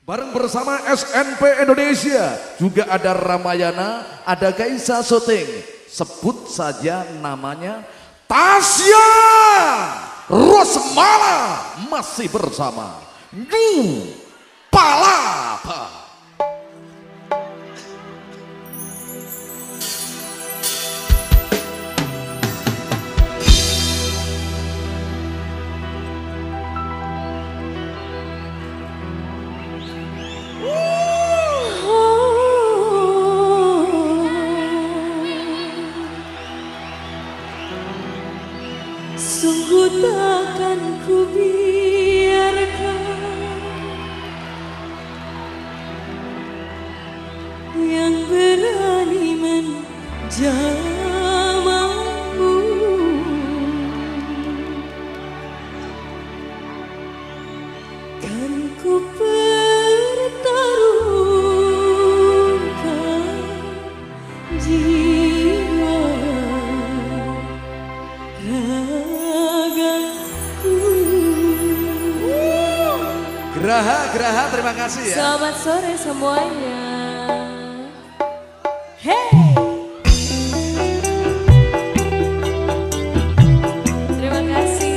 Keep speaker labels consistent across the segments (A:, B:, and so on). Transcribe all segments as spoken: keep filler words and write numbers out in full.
A: Bareng bersama S N P Indonesia, juga ada Ramayana, ada Gaisa Syuting. Sebut saja namanya Tasya Rosmala, masih bersama New Palapa.
B: Sungguh takkan ku biarkan yang berani menjamahmu, kan ku pertaruhkan jiwa ragaku.
A: Graha, Graha, terima kasih ya.
B: Selamat sore semuanya. Hey! Terima kasih.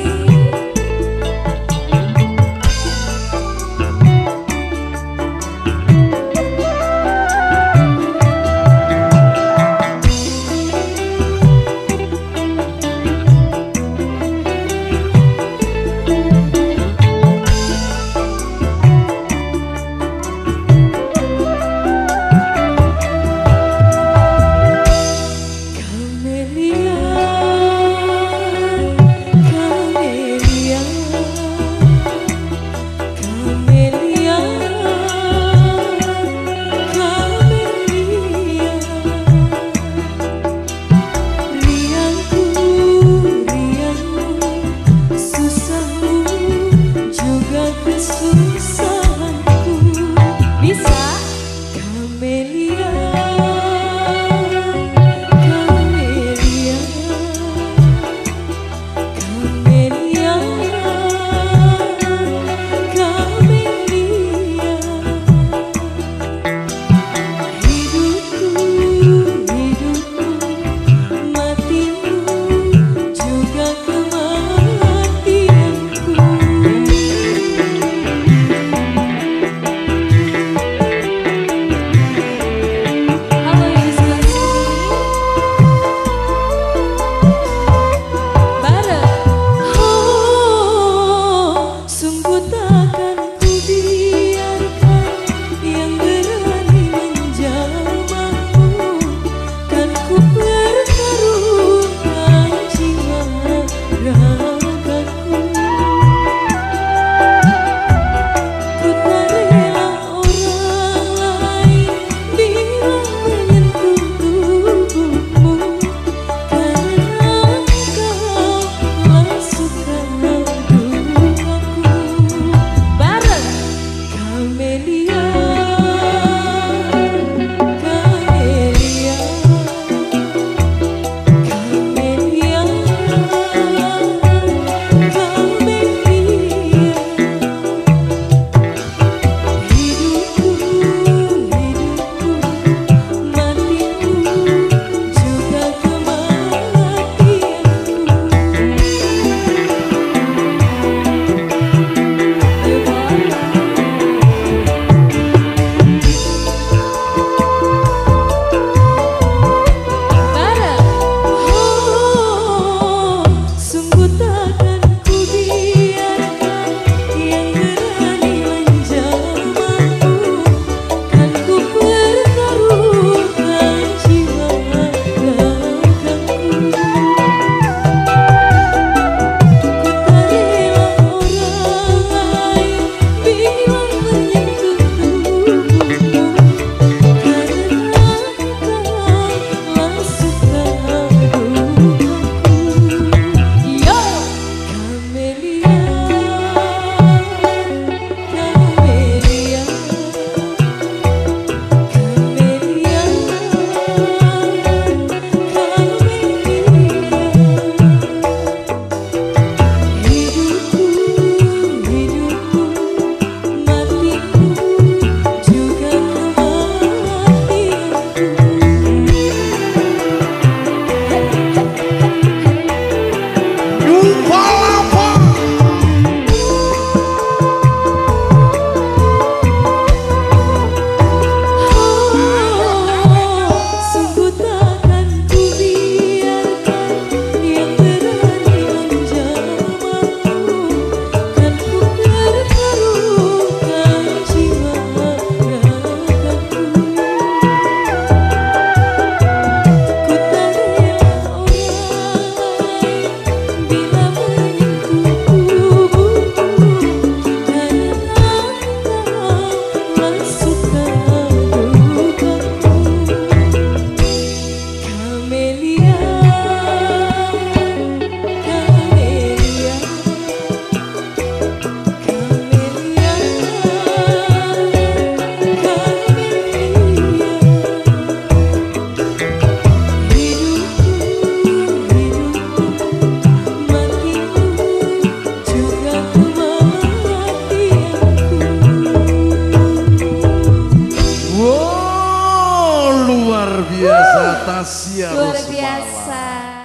A: Tasya
B: Luar
A: Rusmala.
B: biasa.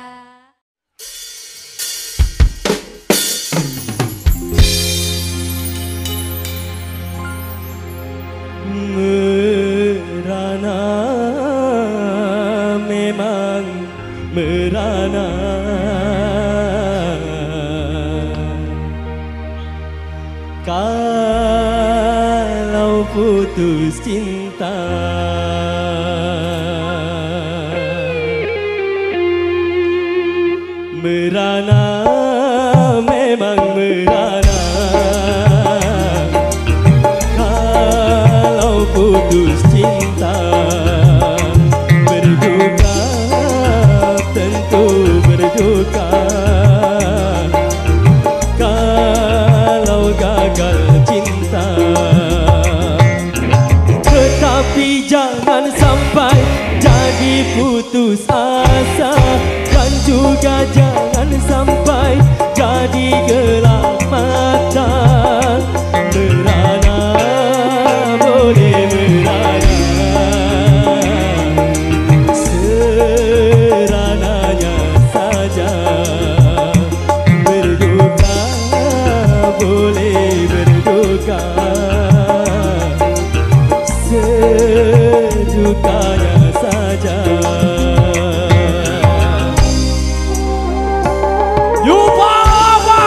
C: Merana memang merana, kalau putus cinta merana, memang merana, kalau putus cinta berduka, tentu berduka, kalau gagal cinta. Tetapi jangan sampai jadi putus asa, dan juga jangan sampai jadi gelap mata. Merana boleh merana, serananya saja. Berduka boleh berduka, sedukanya saja.
D: Yupa apa?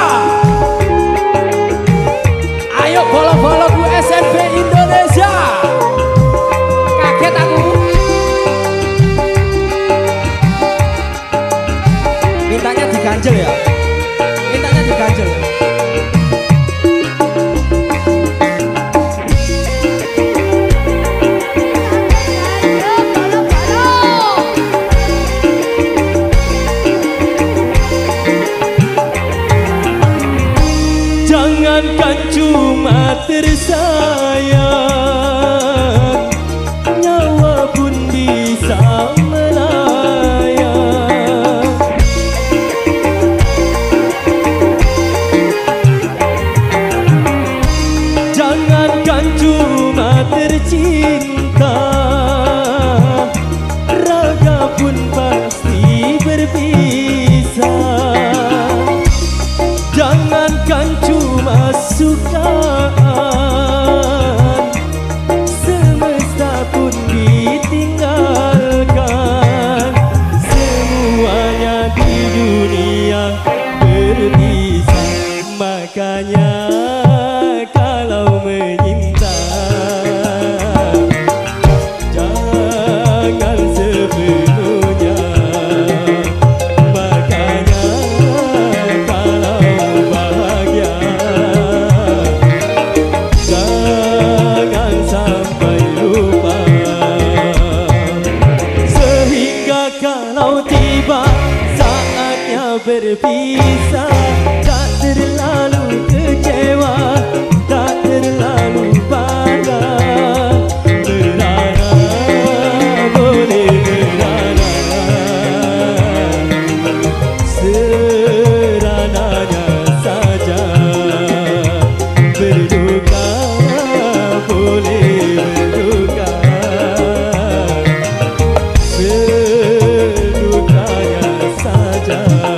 D: Ayo follow-follow ku S N P Indonesia. Kaget aku. Mintanya diganjel ya. Mintanya diganjel.
C: Jangankan cuma tersayang, nyawa pun bisa melayang. Jangankan cuma tercinta, raga pun pasti berpisah. Jangankan cuma sukaan, semesta pun ditinggalkan. Semuanya di dunia berpisah. Makanya kalau menyinta, jangan sepenuhnya. Makanya kalau bahagia, jangan sampai lupa. Sehingga kalau tiba saatnya berpisah, tak terlalu kecewa, tak terlalu bangga. Merana boleh merana, serananya saja. Berduka boleh berduka, sedukanya saja.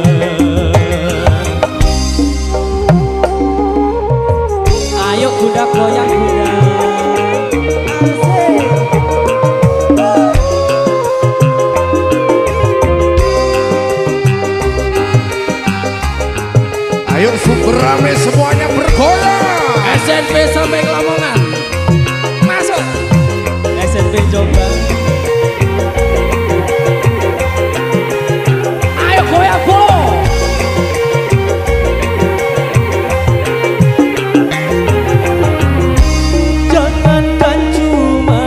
D: Ayo budak goyang budak.
A: Ayo super rame semuanya bergoyang.
D: S N P sampai ke Lamongan. Masuk.
C: S N P Jombang.
D: Ayo goyang bolo.
C: Jangankan cuma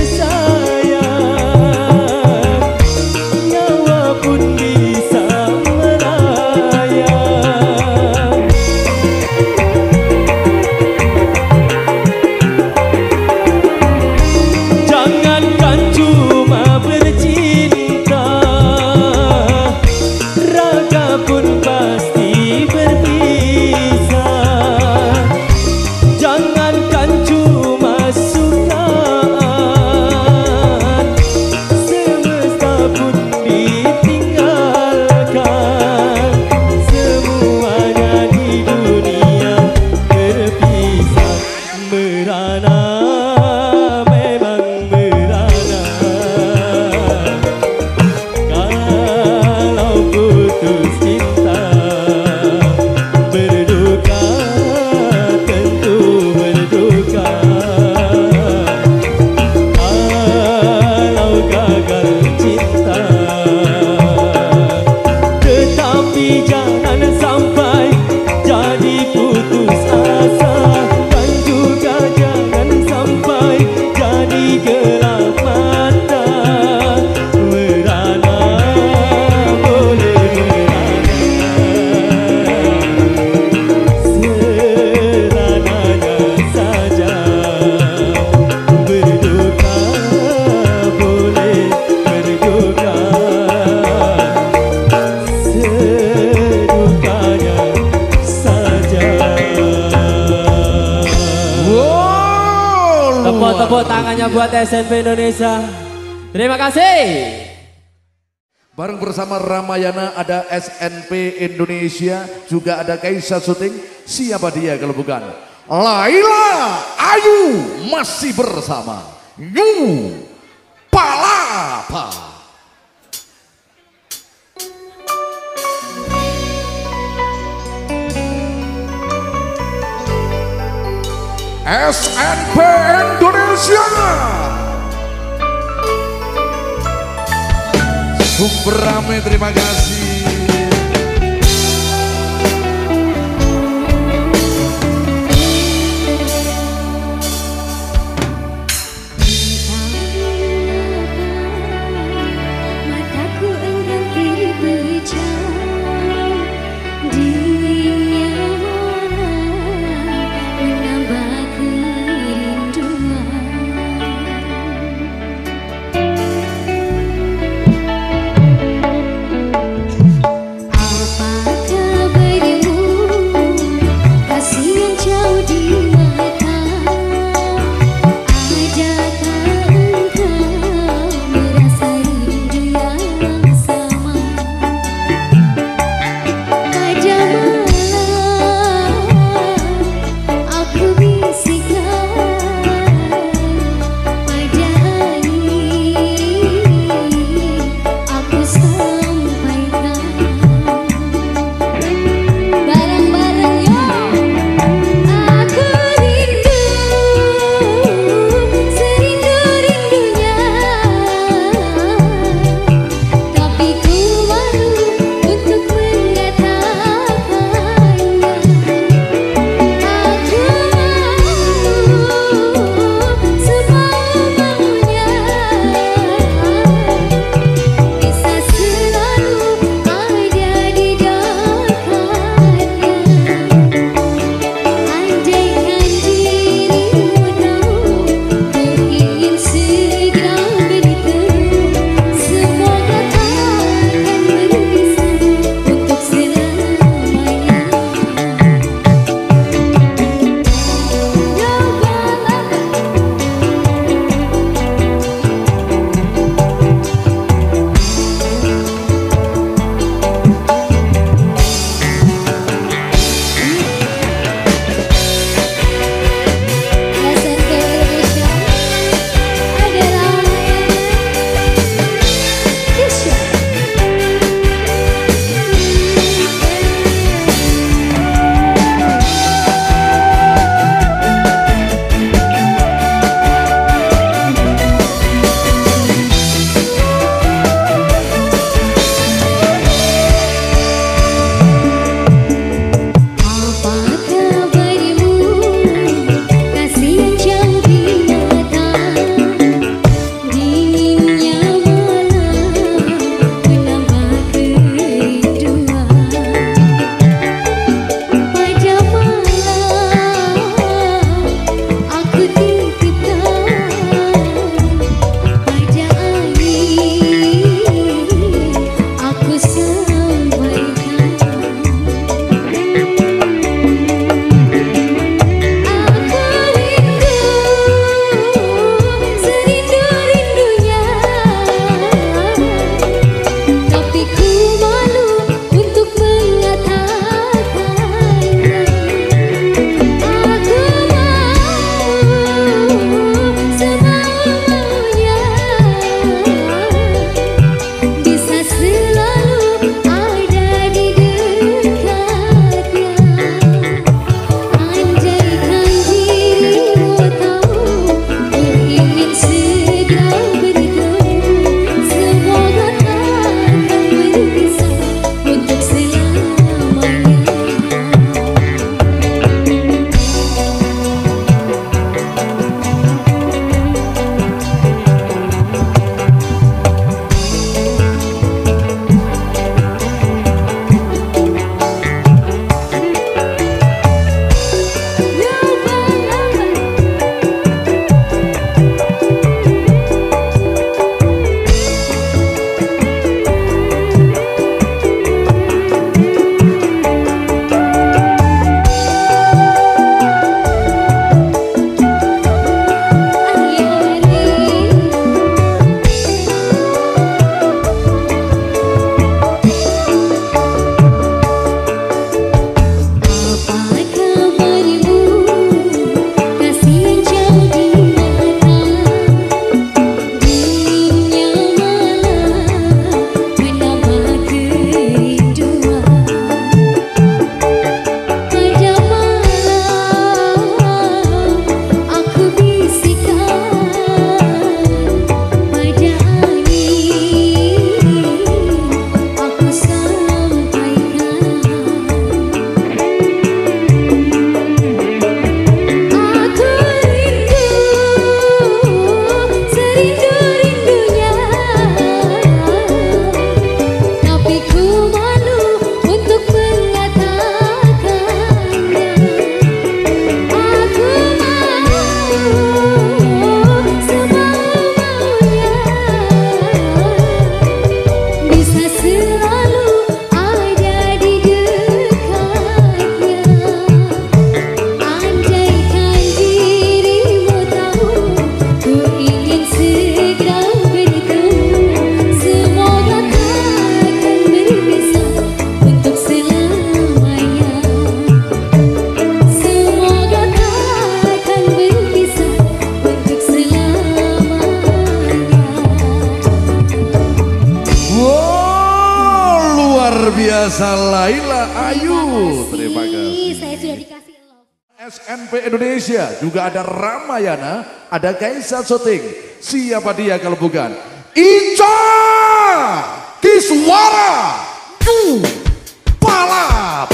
C: tersayang, nyawa pun bisa melayang.
D: Tepuk-tepuk tangannya buat S N P Indonesia. Terima kasih.
A: Bareng bersama Ramayana ada S N P Indonesia, juga ada Kaisa Syuting. Siapa dia kalau bukan Laila Ayu, masih bersama New Palapa. S N P Indonesia super rame, terima kasih.
B: Mataku enggan terpejam, dia menambah kerinduan.
A: biasa Laila Ayu. Terima kasih.
B: Saya sudah dikasih love.
A: S N P Indonesia juga ada Ramayana, ada Kaisa Soting. Siapa dia kalau bukan Ica Kiswara Du Palapa.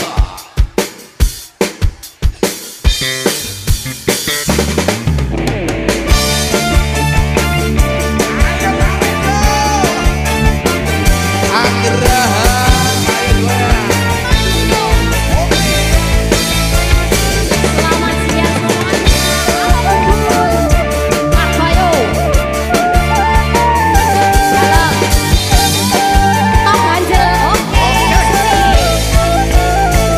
B: Top Angel, oke.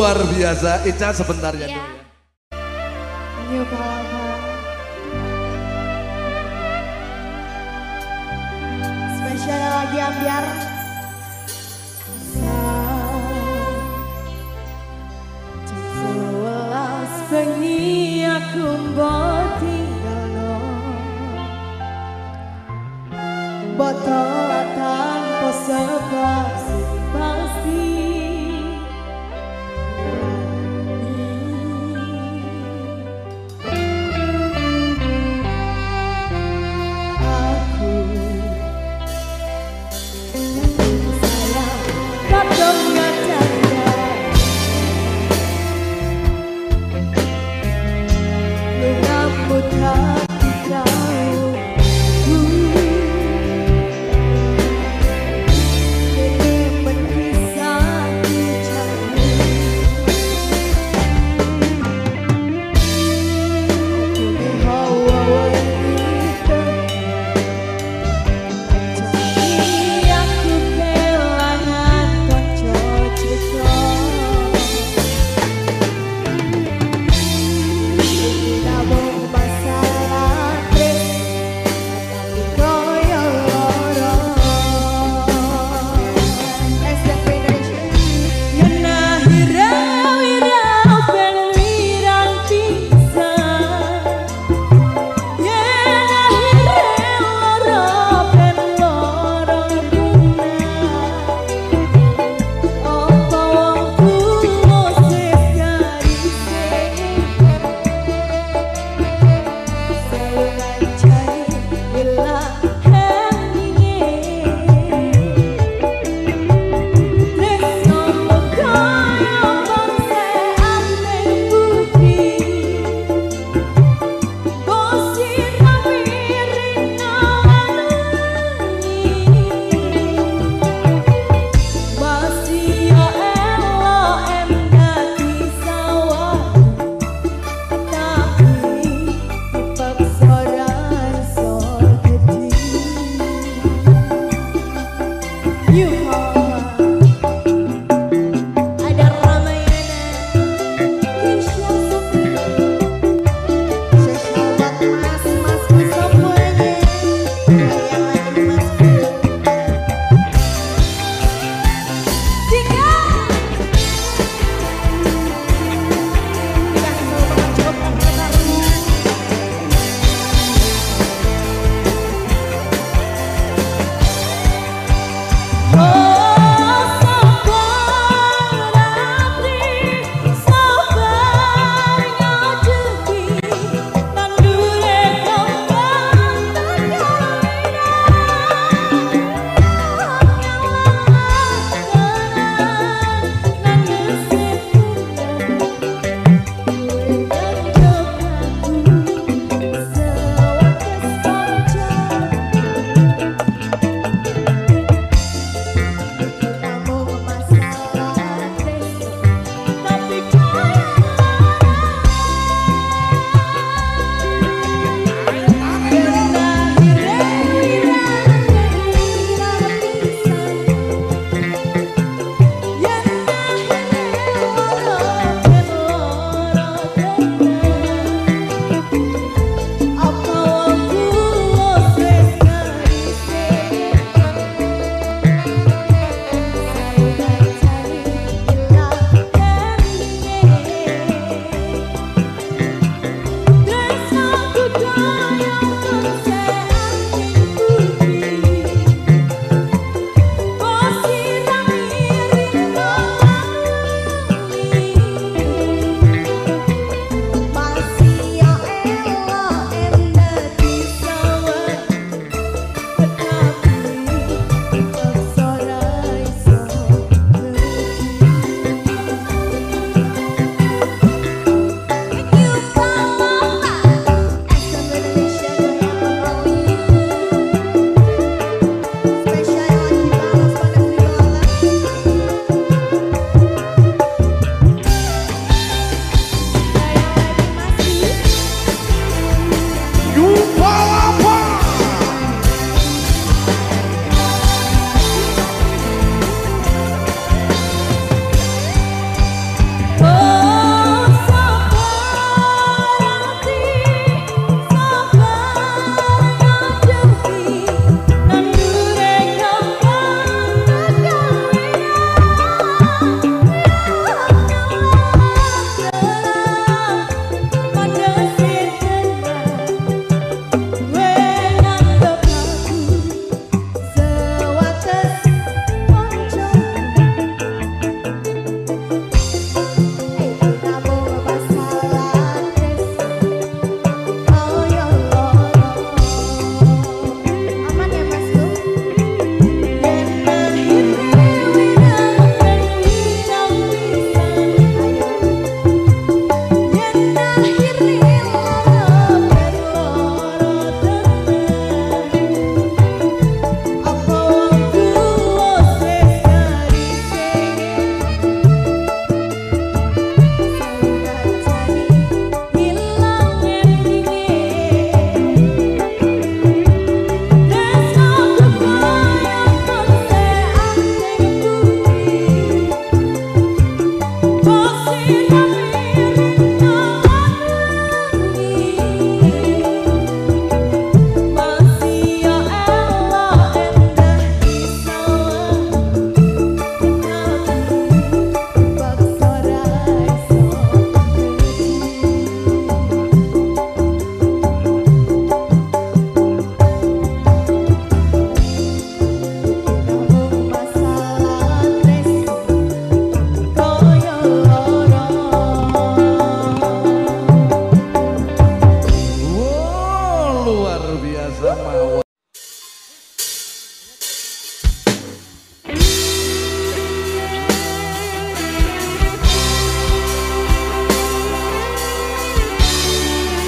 A: luar biasa. Ica sebentar ya.
B: Ya.
E: New Palapa. Spesial lagi ambiar. Sewelas bengi aku mbok tinggalno. Botol tanpa sebab pasti.
B: Aku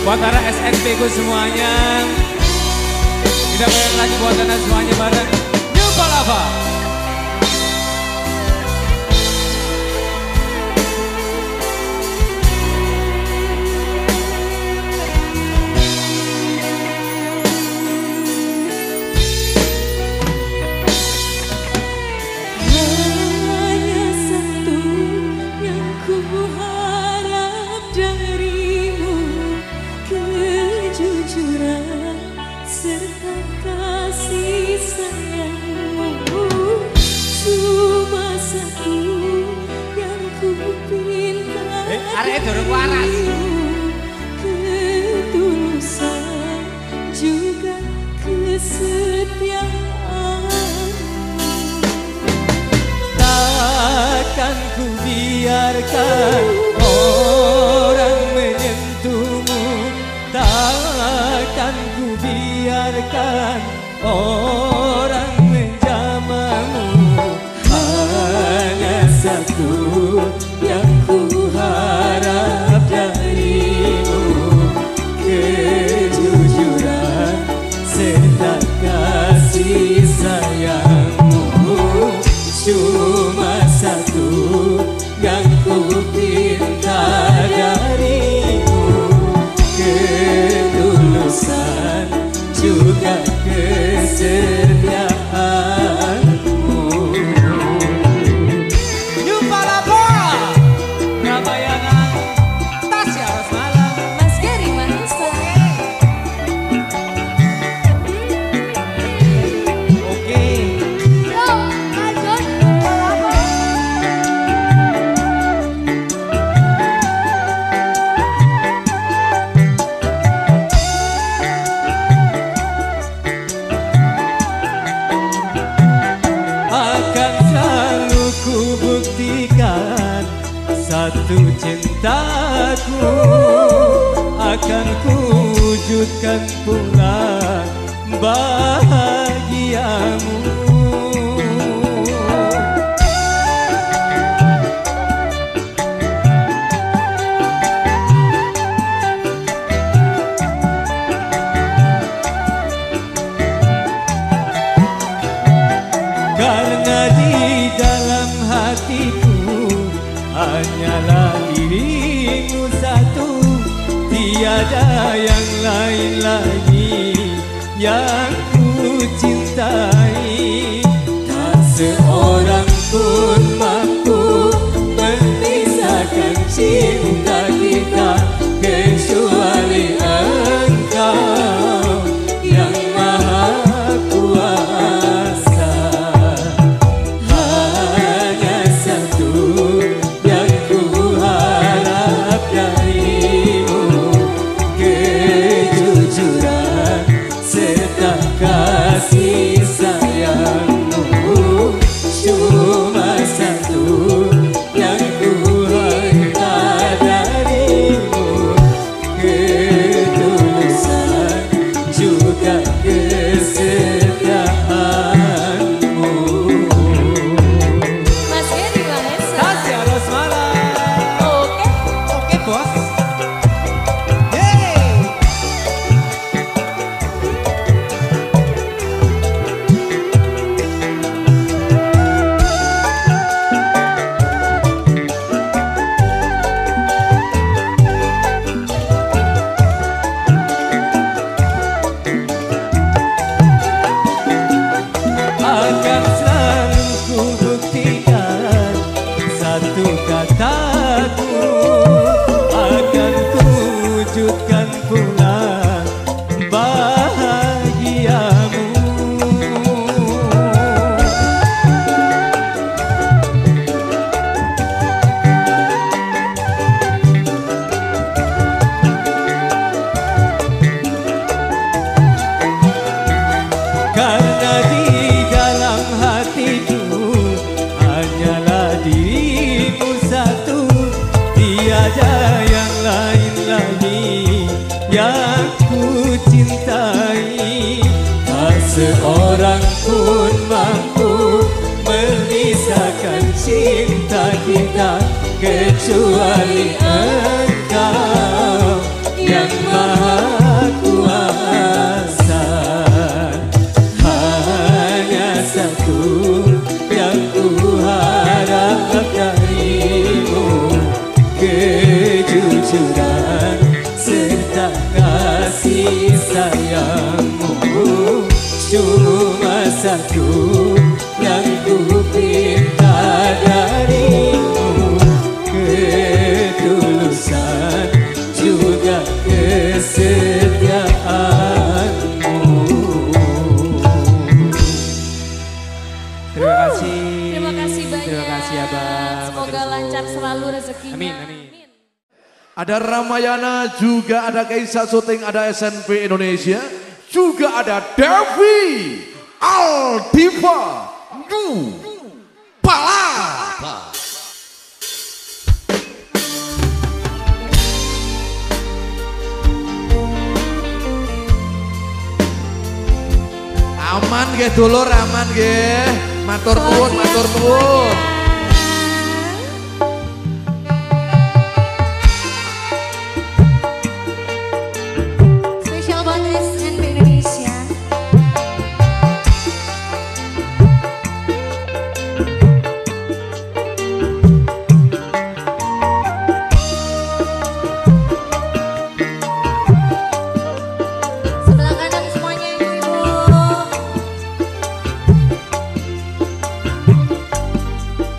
C: Buat para S N P ku semuanya, kita bareng lagi buat anda semuanya bareng New Palapa.
F: Arek dorong waras.
B: Ketulusan juga kesetiaan.
C: Takkan ku biarkan orang menyentuhmu. Takkan ku biarkan orang menjamahmu. Hanya satu yang ku harap darimu, kejujuran serta kasih sayangmu. Cuma satu yang ku pinta darimu, ketulusan juga kesetiaanmu. New Palapa, Ramayana, Tasya Rosmala,
B: Mas Gary Vanessa.
C: oke.
B: Yo, lanjut.
C: Akan selalu ku buktikan satu cintaku, akan ku wujudkan pula bahagiamu. Karena di dalam hatiku hanyalah dirimu satu, tiada yang lain lagi yang ku cintai. Tak seorang pun mampu memisahkan cinta kita kecuali Engkau yang Maha Kuasa. Hanya satu yang ku harap darimu, kejujuran serta kasih sayangmu. Cuma satu yang ku harap darimu, ketulusan juga kesetiaanmu.
B: Mas Gary Vanessa.
C: Tasya Rosmala.
B: Oke.
C: Oke bos. Yeay. Akan selalu ku buktikan satu kataku, akan ku wujudkan pula bahagiamu. Karena di dalam hatiku hanyalah dirimu satu, tiada yang lain lagi yang ku cintai. Tak seorang pun mampu memisahkan cinta kita kecuali Engkau yang Maha kejujuran serta kasih sayangmu cuma satu yang ku pinta darimu, ketulusan juga kesetiaanmu. Terima kasih.
B: Terima kasih banyak.
C: Terima kasih Abang.
B: Semoga lancar selalu rezekinya.
C: Amin, amin.
A: Ada Ramayana, juga ada Kaisa Syuting, ada S N P Indonesia, juga ada Devi Aldiva Nu Palapa. Aman ge dulur, aman ge. Matur nuwun, matur nuwun.
B: Spesial buat S N P Indonesia. Sebelah kanan semuanya ibu-ibu.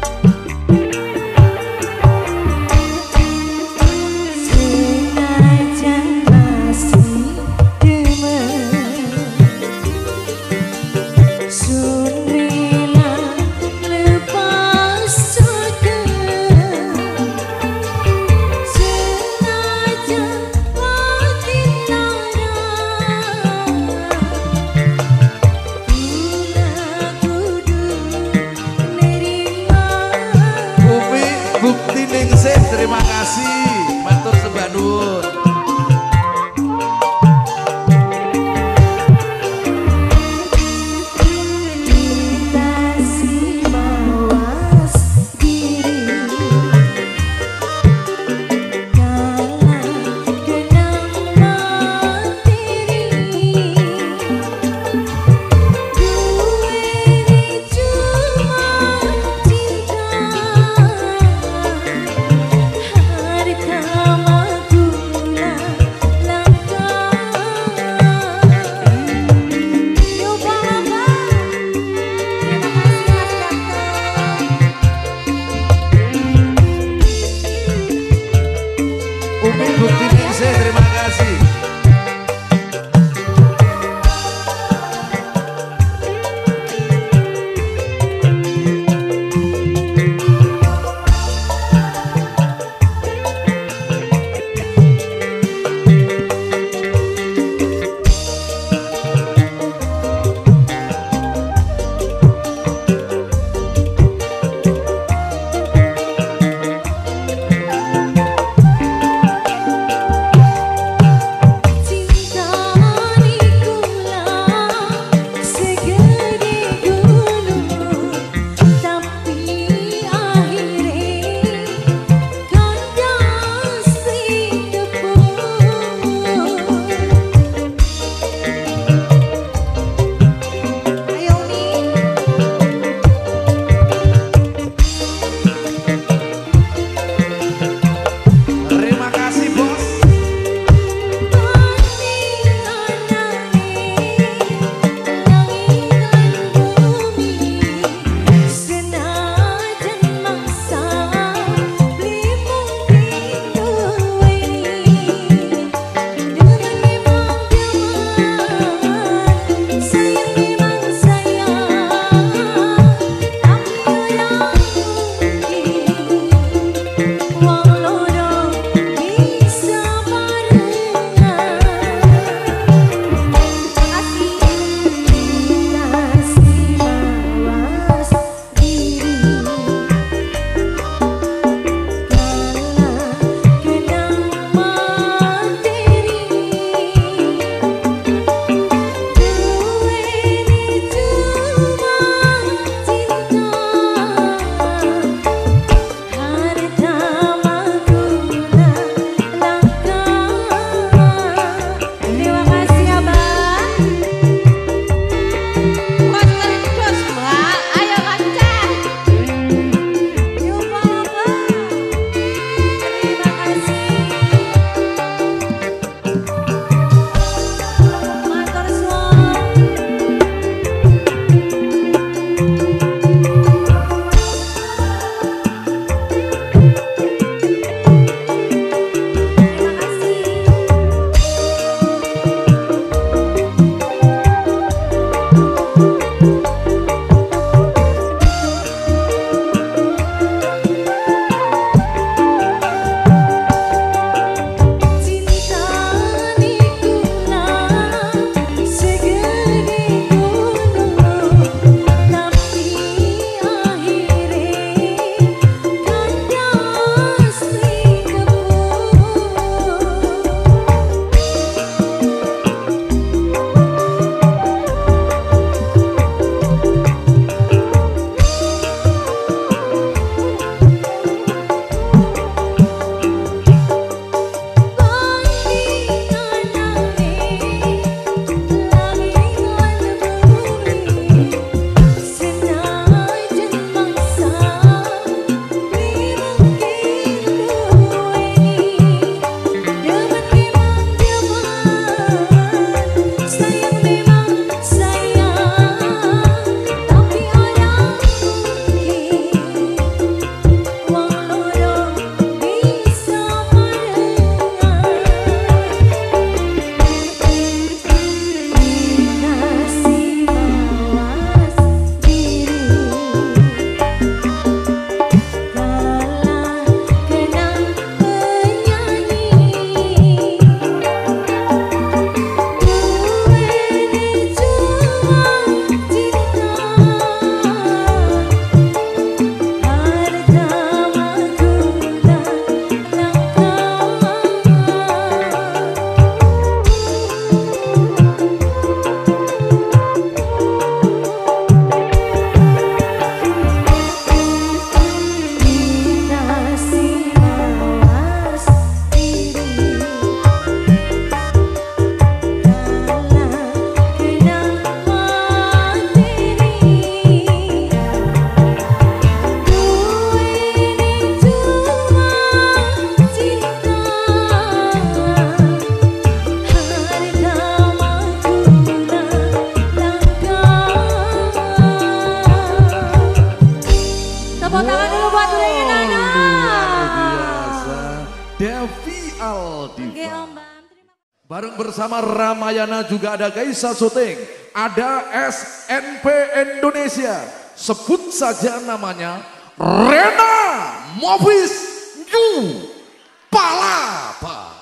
A: Bareng bersama Ramayana juga ada Gaisa Syuting, ada S N P Indonesia. Sebut saja namanya Rena Movis New Palapa.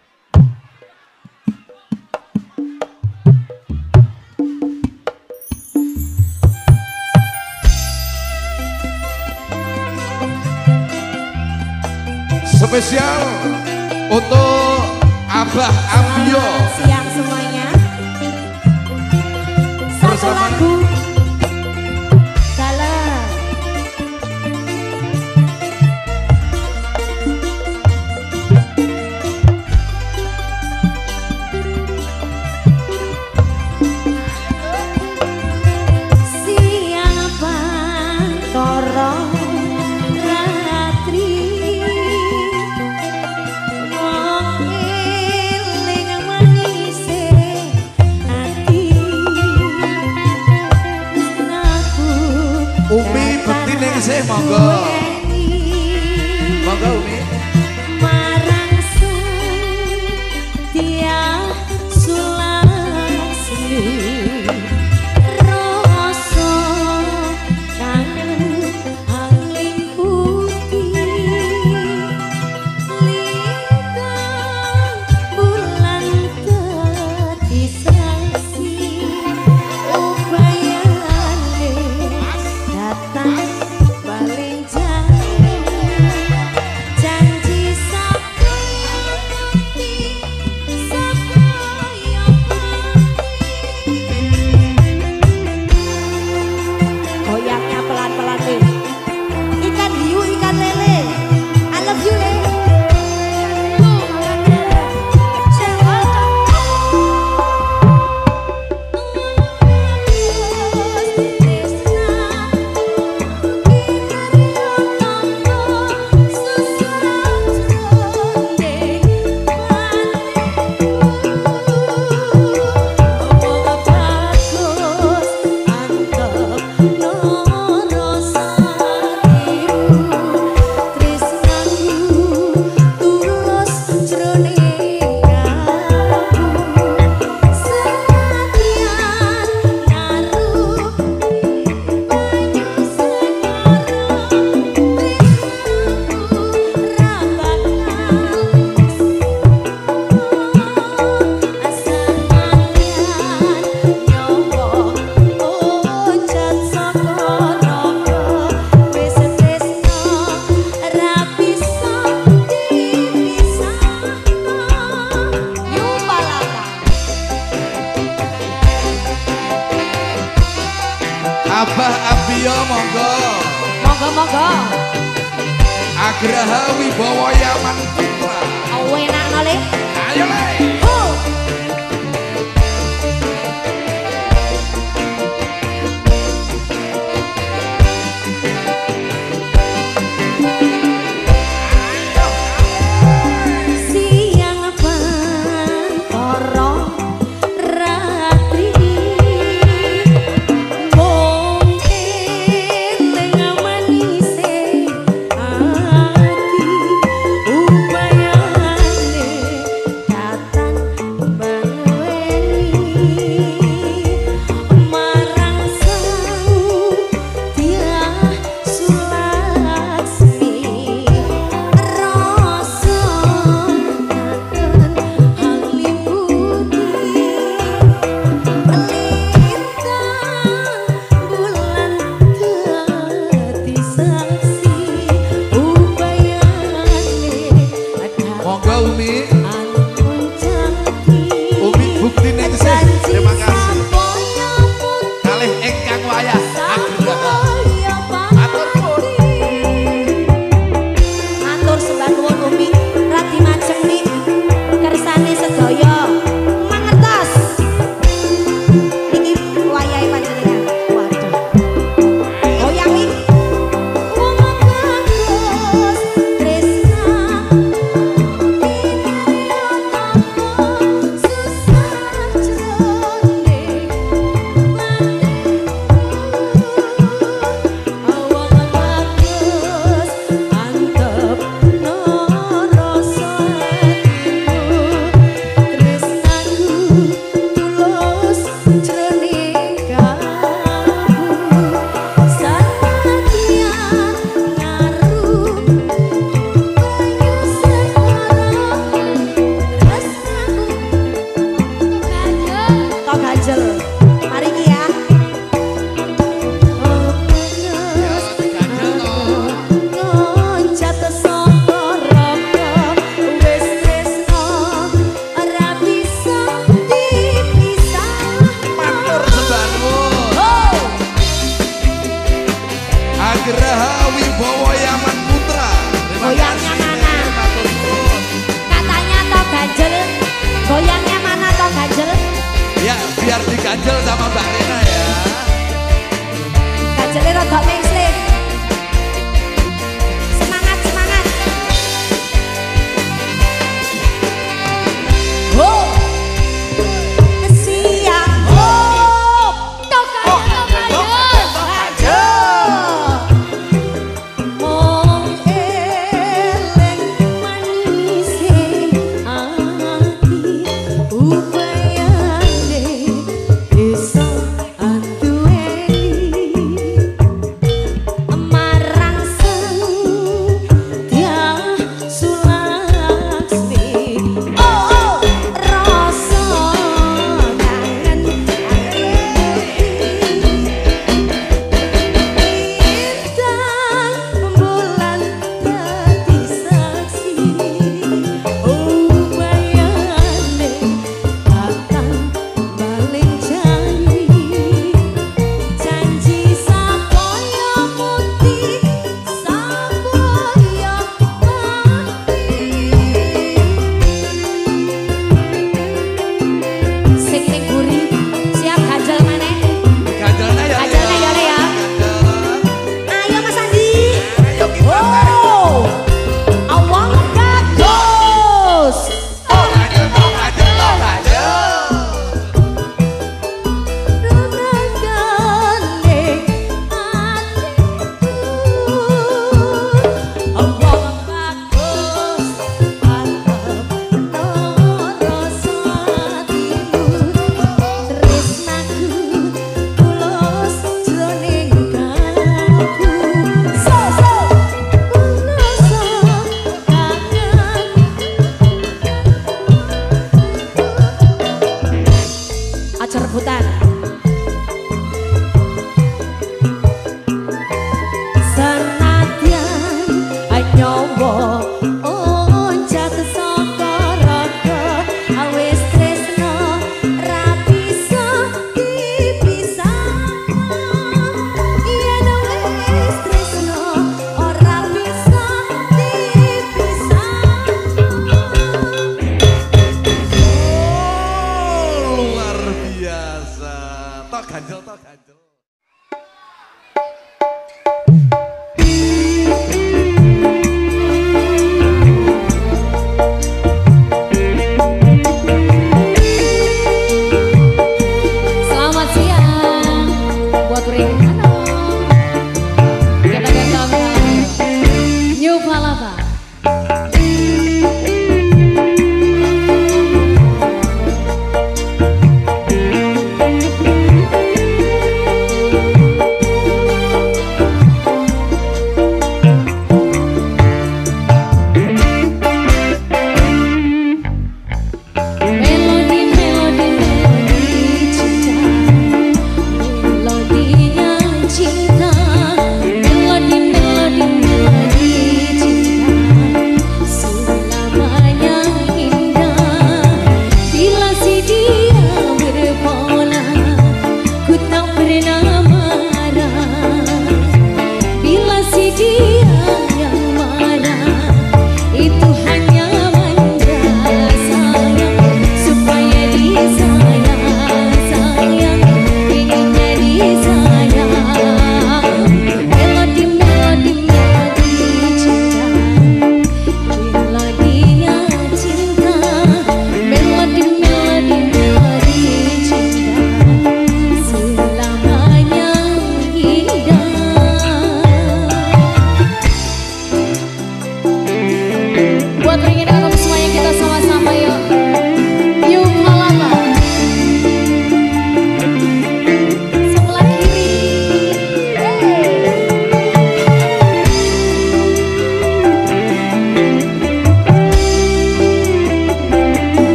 A: Spesial untuk Abah Ambio.
B: Siang semuanya. Satu lagu. Salam. Siapa torong
A: Umi betin yang saya monggo. Monggo Umi.
B: Marang Setia Sulasmi rasa kangen angling putih lintang bulan dadi saksi upayane datang paling jauh janji sakti sakaya goyangnya pelan-pelan nih ikan hiu ikan lele I love you le
A: Abah Ambio monggo.
B: monggo monggo
A: Agraha Wibowo Yaman Putra.
B: enak no le
A: Ayo le.
B: siang pantoro ratri wong eling manise ati upayane datang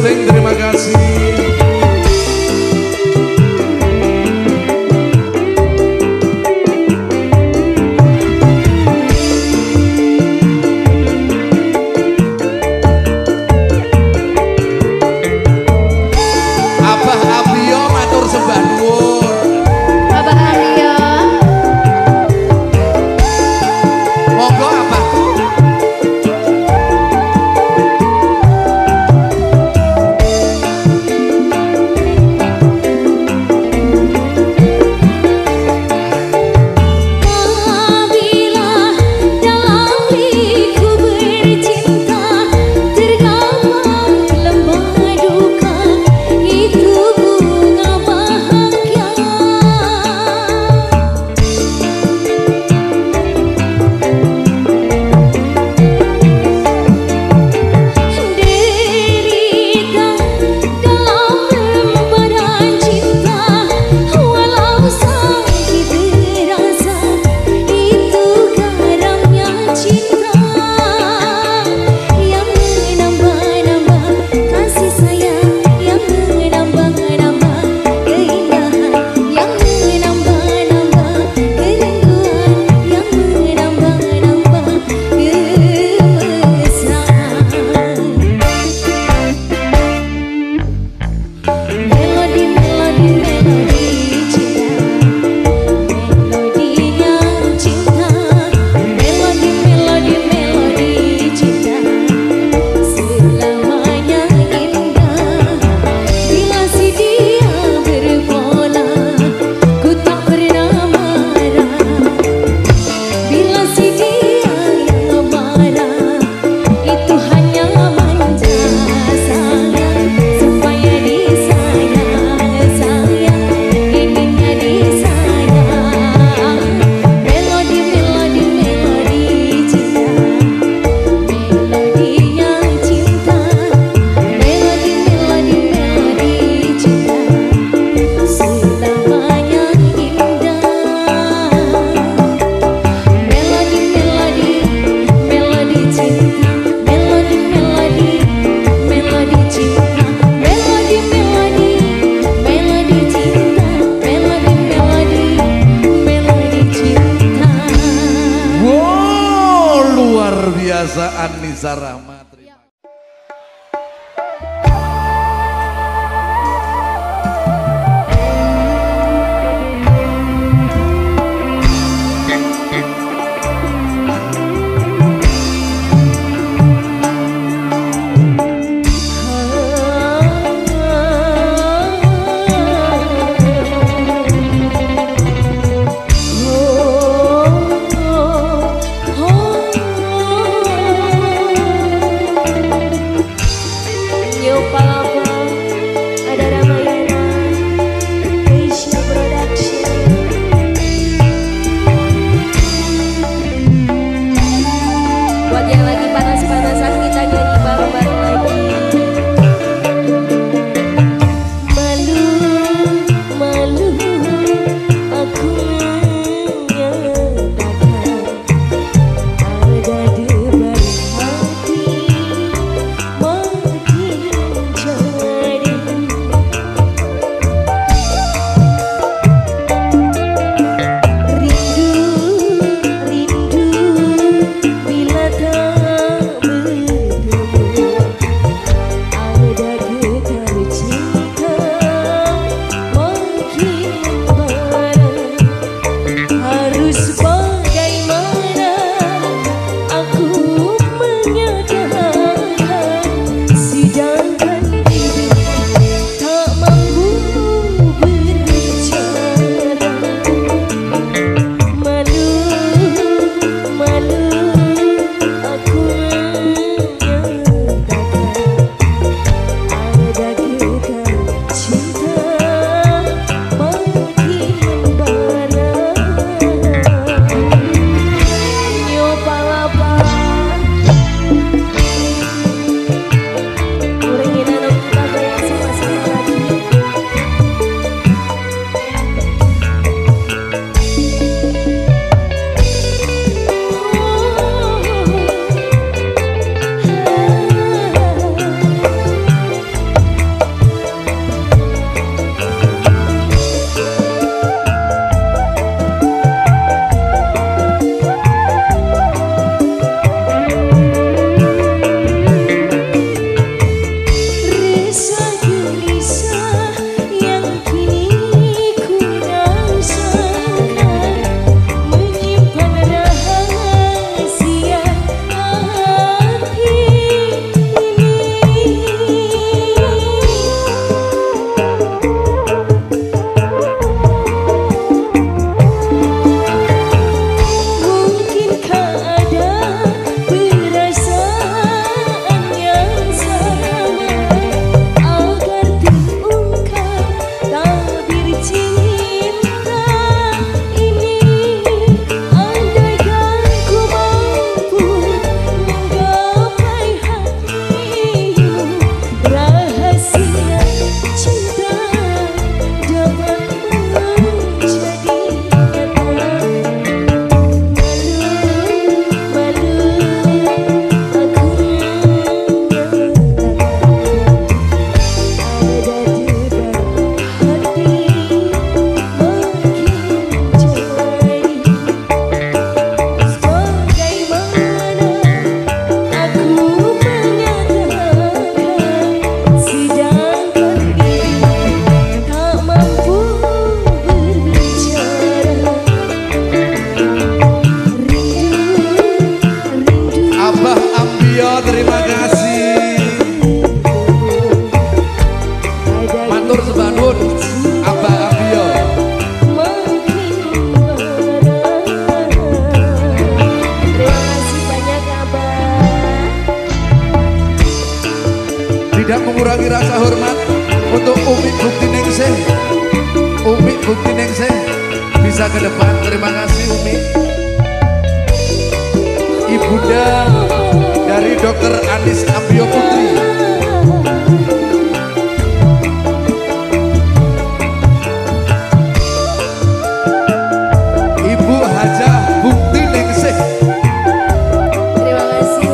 A: Syuting, terima kasih. Abah Abio matur sembah nuwun.
B: Abah Aryo.
A: Monggo Abah. Biasa Anissa Rahmat.
E: Oh
A: Tidak mengurangi rasa hormat untuk Umi Bukti Ningsih. Umi Bukti Ningsih bisa ke depan. Terima kasih Umi. Ibunda dari Dokter Anis Ambio Putri. Ibu Hajah Bukti Ningsih.
B: Terima kasih.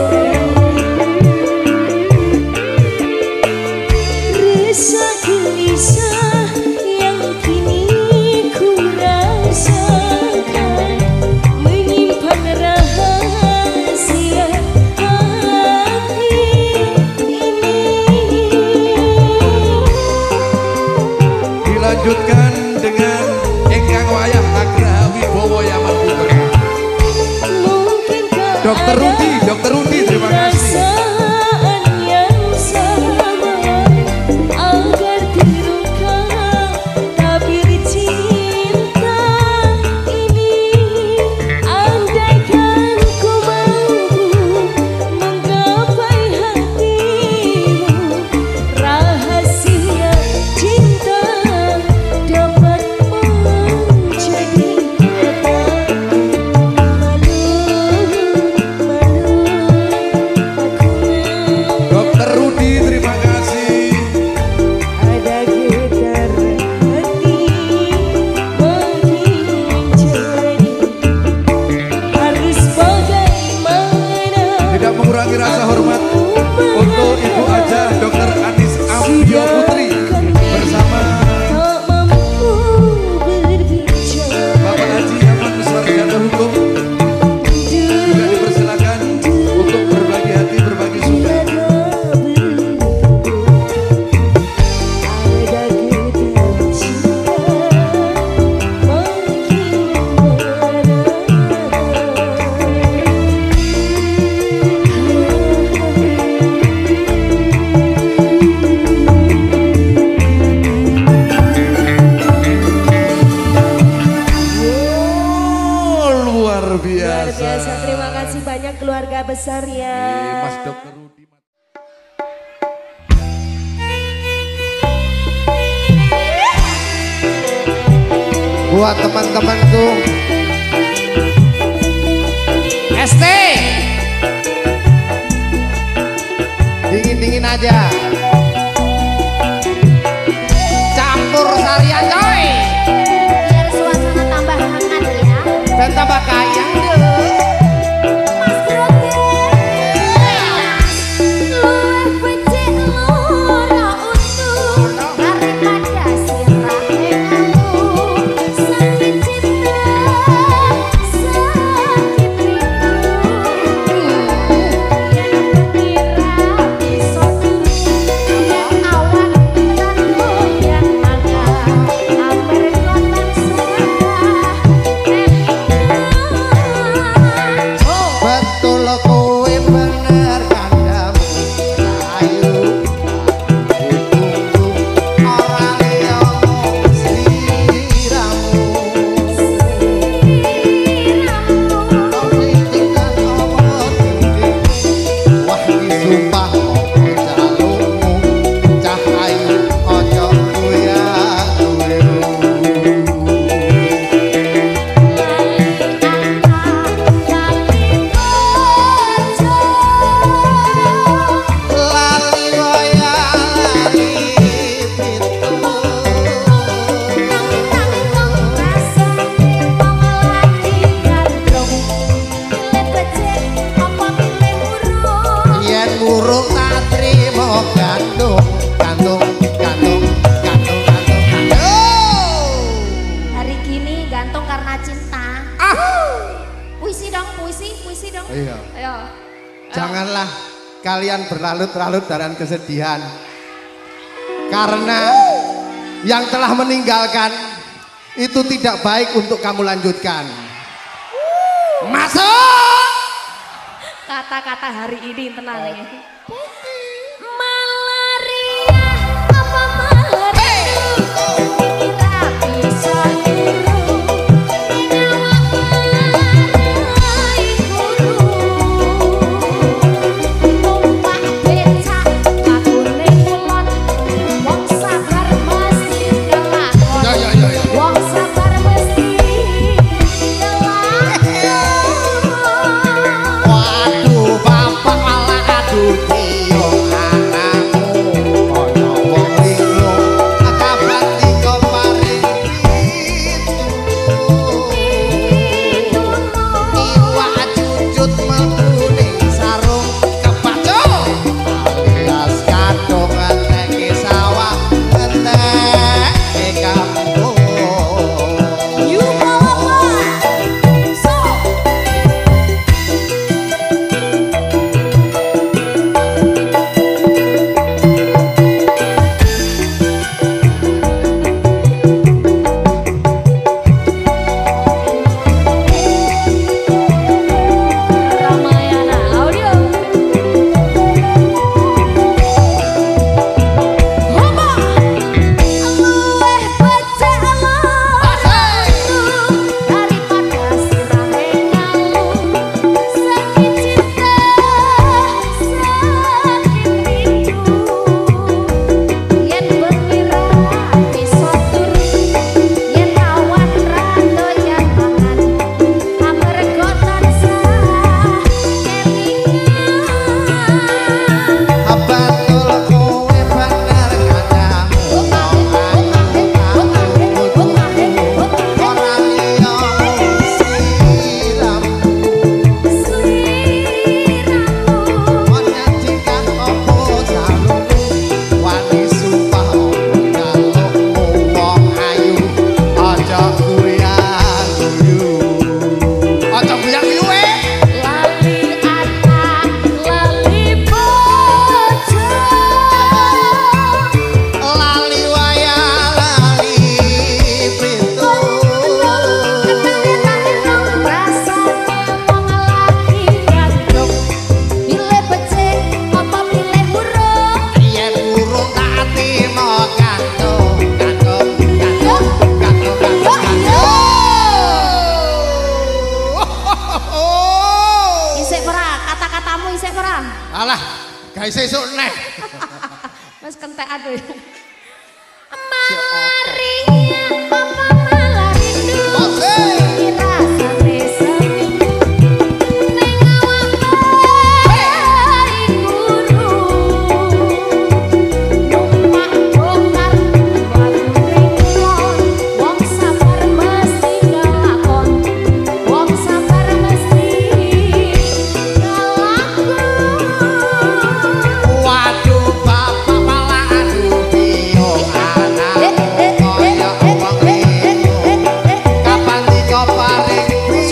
B: Rasa gelisah yang kini ku rasakan, menyimpan rahasia hati ini.
A: Dilanjutkan dengan Engkang Wayah Agraha Wibowo Yaman Putra. Dokter Rudi, Dokter Rudi, terima kasih. Rasa hormat untuk Ibu Hajah Dokter Anis Ambio Putri bersama Bapak Haji Ahmad Sarjana Hukum. Juga dipersilakan untuk berbagi hati, berbagi suka. Luar biasa.
B: Luar biasa. Terima kasih banyak keluarga besar ya.
A: Mas Dokter Rudi.
G: Buat teman-temanku S T dingin-dingin aja, campur sarian coy,
B: Biar suasana tambah hangat ya.
G: dan tambah kaya deh.
B: Mas Grogi, luwih becik loro utuh daripada sirahe ngalu. Sakit cinta, sakit rindu, yen kira bisa turu awan lan goyang mangga amper kotak serah.
G: Betul kowe bener kandam ayu ditunggu orang yang sliramu tinggal omong wah disumpah ojo jalukmu cah ayu ojo goyang-goyang. Lali waya lali pitu yen burung tak trimo gantung gantung gantung gantung gantung gantung.
B: Hari gini gantung karena cinta. Puisi dong, puisi, puisi dong.
G: Iya.
B: Ayo.
G: Janganlah kalian berlarut-larut dalam kesedihan, karena yang telah meninggalkan itu tidak baik untuk kamu lanjutkan. Masuk.
B: Kata-kata hari ini tenang nih. Malaria apa malaria? Kira bisa dulu. Nyawa marai guru. Numpak becak lakune
G: Guys sesuk neh.
B: Mas kentekan tuh.
E: Mari apa malah rindu rasane semu ning awakku guru numpak bongkar batu ning kulon wong sabar mesti nglakon wong sabar mesti nglakon.
G: Waduh bapak malah aduh biung anak kaya wong liya. Kapan dicoparing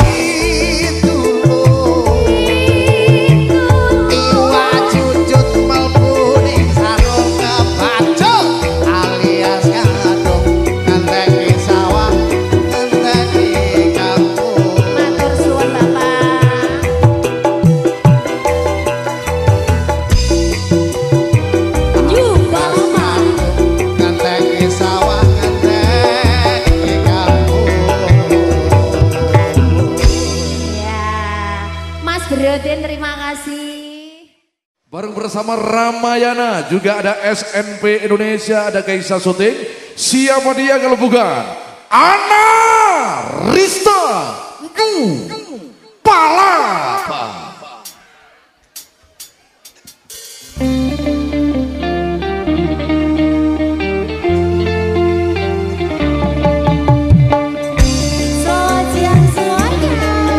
G: pitulung iwa jujut mlebu ning sarung kebacut alias ngadung ngenteni sawah ngenteni kampung.
B: Matur suwun Bapak.
G: Ngenteni sawah ngenteni kampung.
B: Ya, Mas Brodin terima kasih.
A: Bareng bersama Ramayana juga ada S N P Indonesia, ada Kaisa Syuting. Siapa dia kalau bukan Ana Rista Gu Palapa.
E: Sosial semuanya.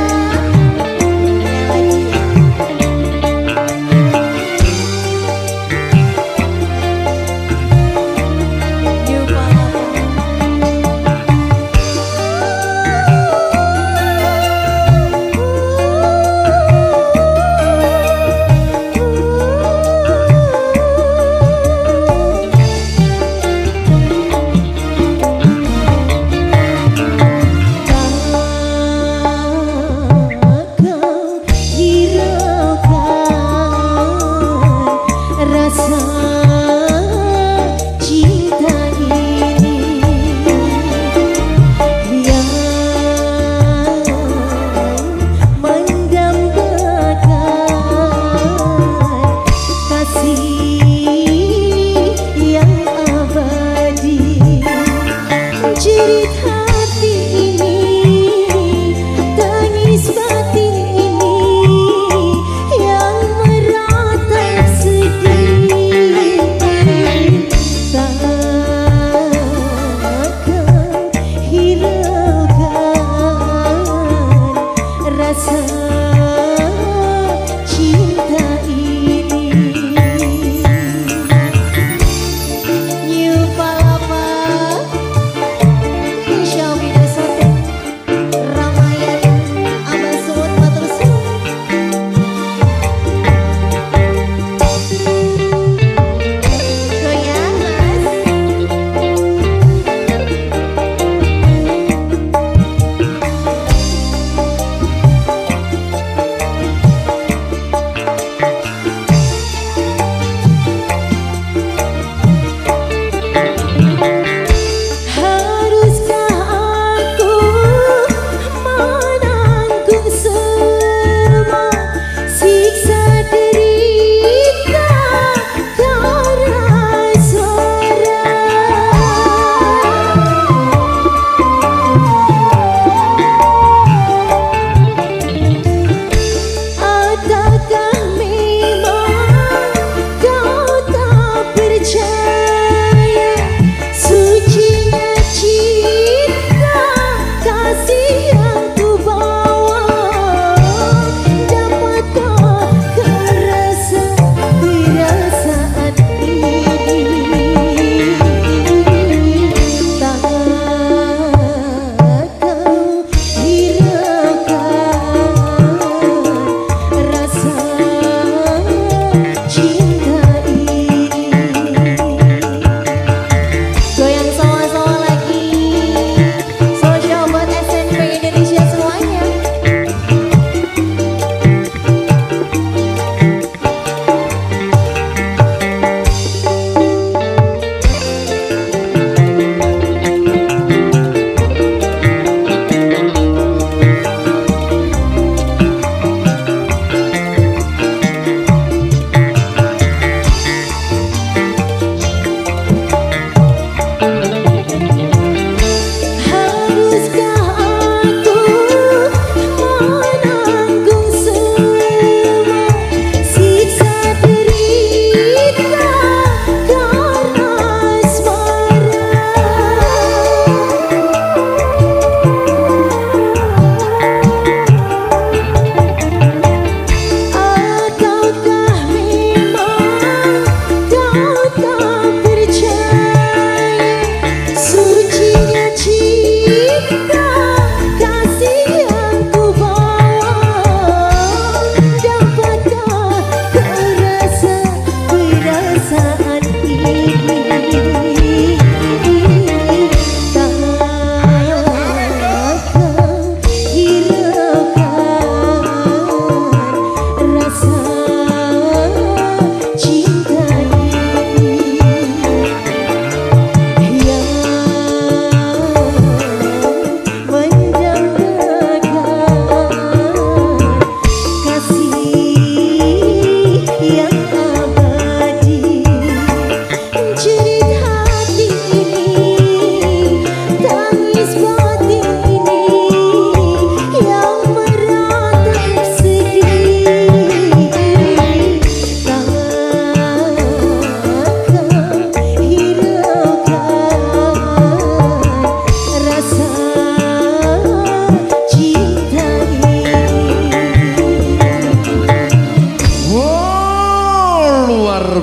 E: New Palapa.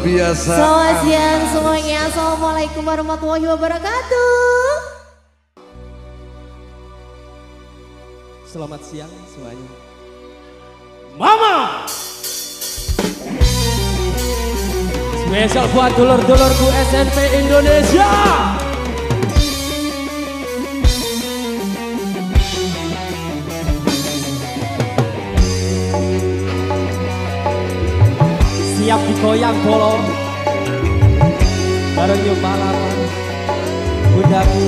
A: biasa.
E: Selamat siang semuanya. Assalamualaikum warahmatullahi wabarakatuh.
D: Selamat siang semuanya. Mama. Spesial buat dulur-dulurku S N P Indonesia. Siap digoyang bolo bareng yuk malaman bundaku.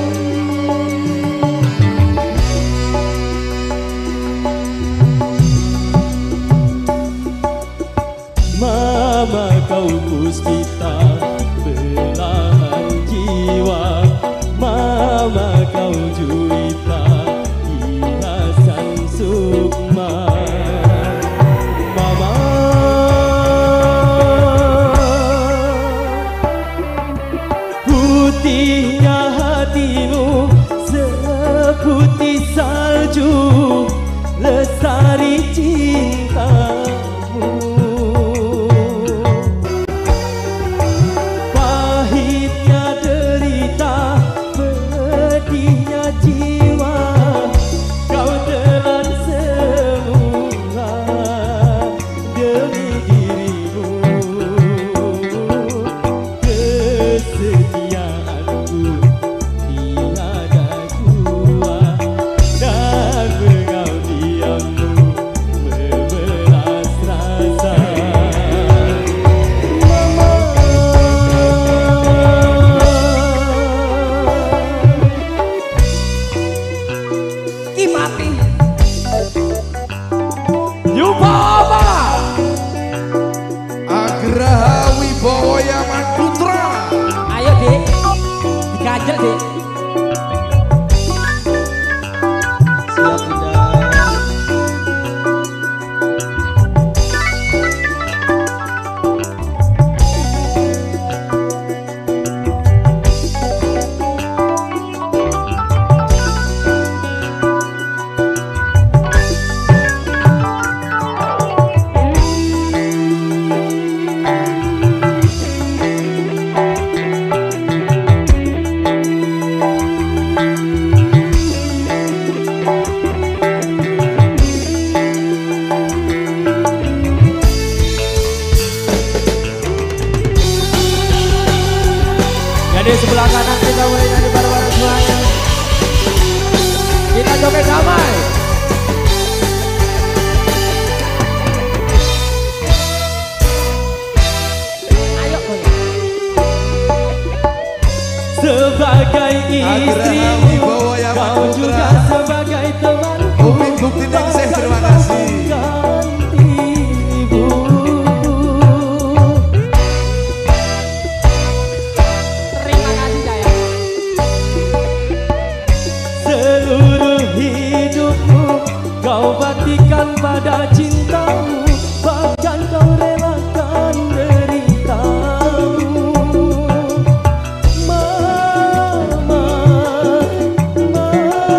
D: Mama kau puspita belahan jiwa, mama kau juwita hiasan sukma. Mama putihnya hatimu seputih salju, lestari cintamu. Pahitnya derita, pedihnya jiwa, kau telan semua demi dirimu. Kesetiaanku tiada kuat dan pengabdianmu memeras rasa. Mama Kimati Yupama
A: Agraha Wibowo Yaman Putra.
D: ayo dek diganjel dek. Siap bunda. Jadi sebelah kanan kita mulai nyanyi bareng-bareng semuanya. Kita joget damai. Ayo sebagai istrimu,
A: Wibowo Yaman
D: kau
A: Putra.
D: juga sebagai temanku.
A: Bukti Bukti Ningsih, terima kasih.
D: Gantimu. Terima kasih sayang. Seluruh hidupmu kau baktikan pada cintamu, bahkan kau relakan deritamu. Mama, mama,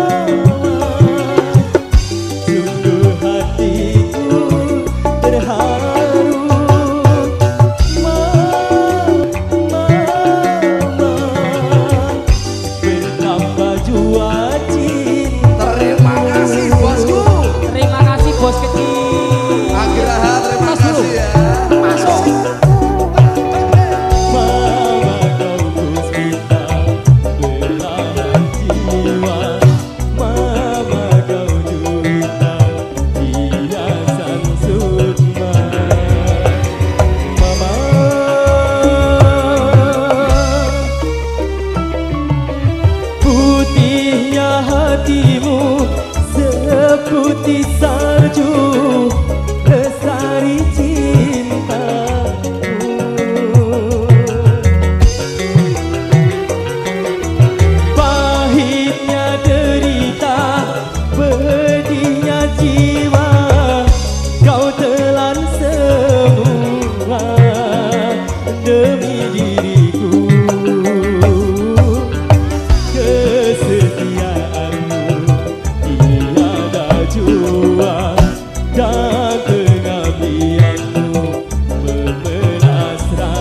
D: sungguh hatiku terharu. Mama, mama, betapa jua cinta.
A: Terima kasih bosku.
D: Terima kasih bos kecil.
A: Agraha terima kasih ya.
D: Masuk.
H: Mama kau puspita belahan jiwa, mama kau juwita hiasan sukma. Mama putihnya hatimu seputih salju, lestari cintamu. Pahitnya derita, pedihnya jiwa, kau telan semua demi diriku. Kesetiaanmu tiada jua dan pengabdianmu memeras rasa.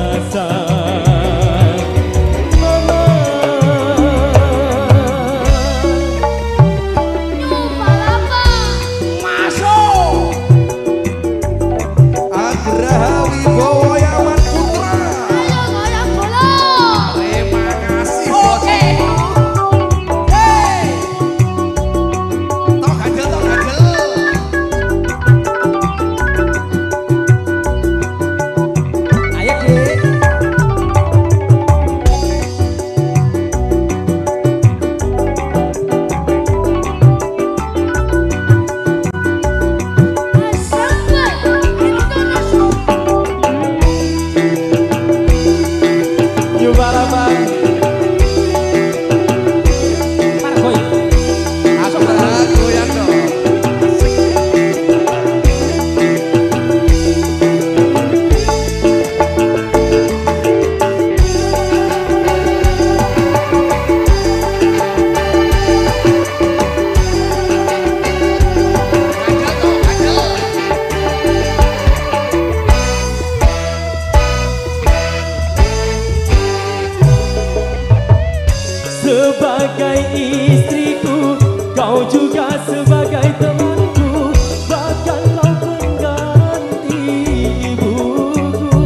H: istriku, kau juga sebagai temanku, bahkan kau pengganti ibuku.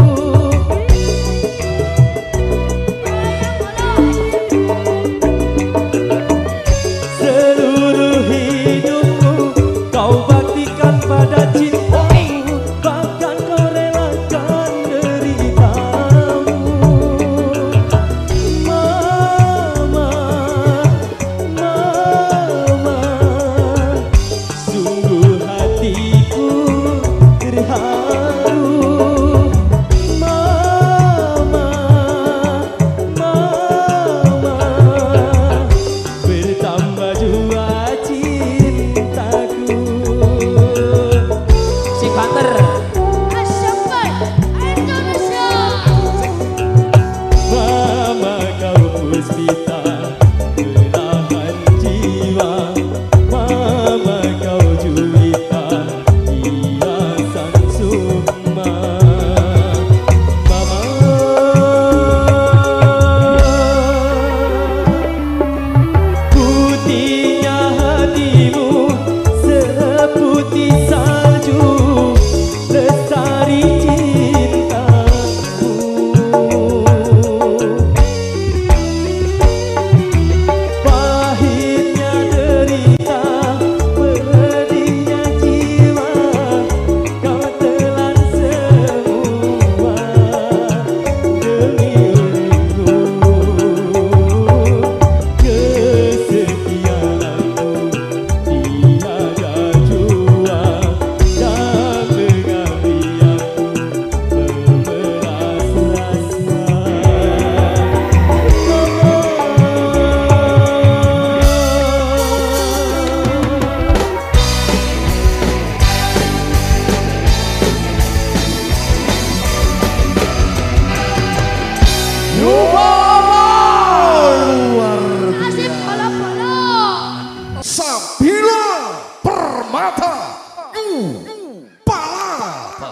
H: Seluruh hidupku kau baktikan pada cintamu, bahkan kau relakan deritamu. Mama, mama, sungguh hatiku terharu. Mama, mama, bertambah jua cintaku.
D: Si Banter.
H: Mama kau puspita belahan jiwa, mama kau juwita hiasan sukma. Mama, putihnya hatimu seputih salju, lestari cintamu. Pahitnya derita, pedihnya jiwa, kau telan semua demi diriku. Kesetiaanmu tiada jua, dan mengabdi aku berbelas rasa.
A: Sabila Permata Palapa.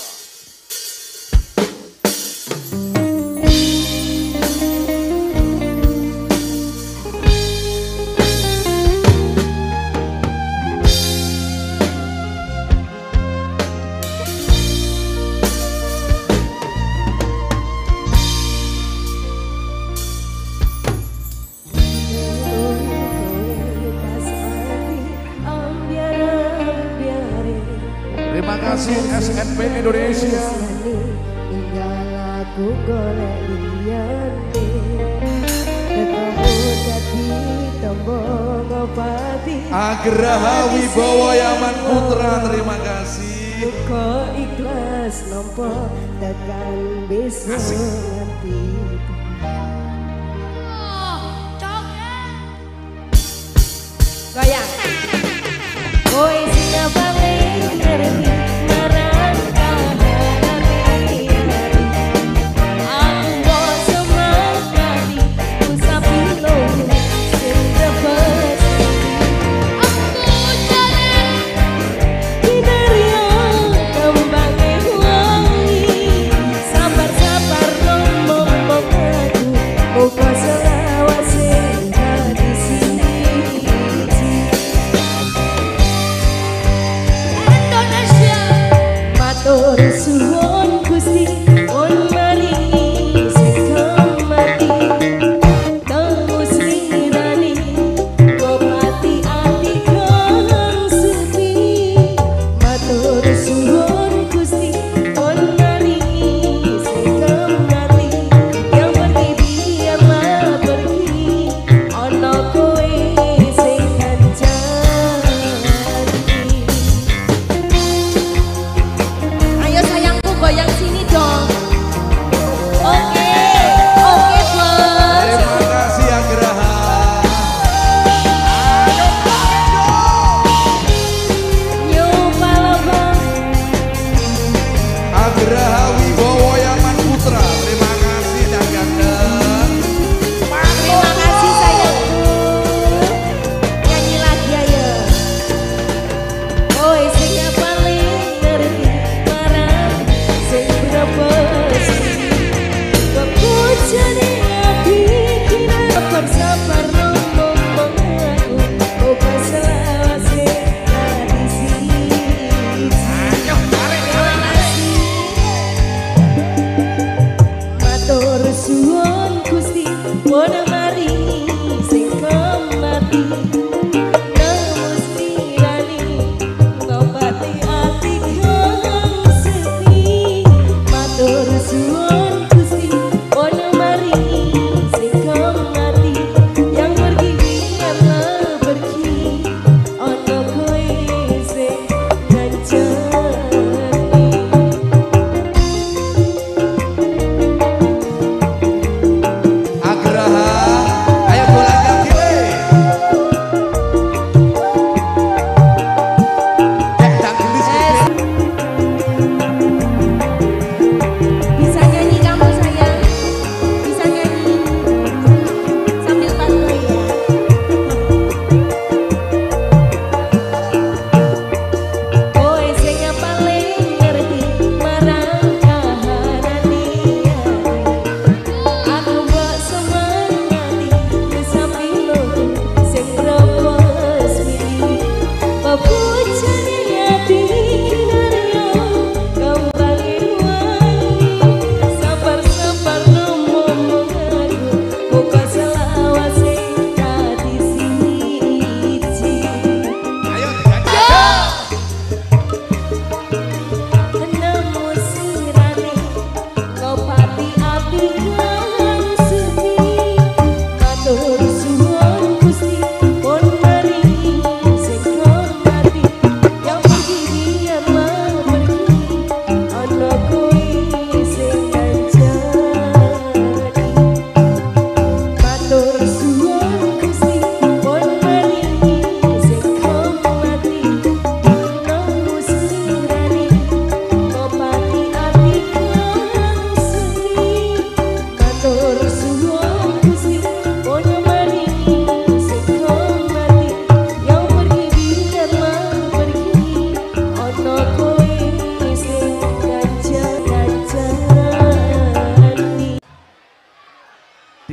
A: Terima kasih S N P Indonesia.
B: Tinggal aku golek liyane, ketemu dadi tombo ngobati.
A: Agraha Wibowo Yaman Putra, terima kasih.
B: Kok ikhlas nompo tekan besok nganti. Goyang. Kowe sing paling ngerti marang kahanane. Aku mbok semangati usapilo sing tebes. Aku jalan kinerja kembange wangi, sabar-sabar ngomong aku, muka selawase hati sini. Matur suwun Gusti, pun maringi sekamati, temu slirani kopati ati kang sepi. Matur suwun Gusti, pun maringi sekamati, yang pergi biarlah pergi, ono kowe sing kancani. Ayo sayangku goyang sini dong. Oke, oke bos.
A: Terima kasih Agraha.
B: New Palembang.
A: Agraha Wibowo Yaman Putra, terima kasih dan ganteng.
B: Terima kasih sayangku. Nyanyi lagi ayo. Kowe sing paling ngerti marang sing brebes. Kok jadi hati kira sabar-sabar nomor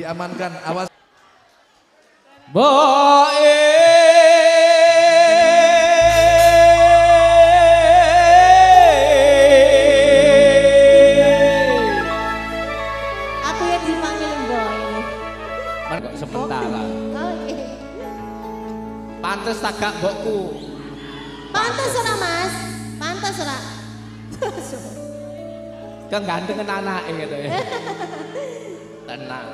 A: diamankan. Awas.
D: Boe
E: Aku yang dipanggil boy.
D: Man kok sementara.
E: Oke.
D: Pantes tagak mbokku.
E: Pantas ora Mas? Pantas ora?
D: Kegantengan anake gitu ya. Tenang.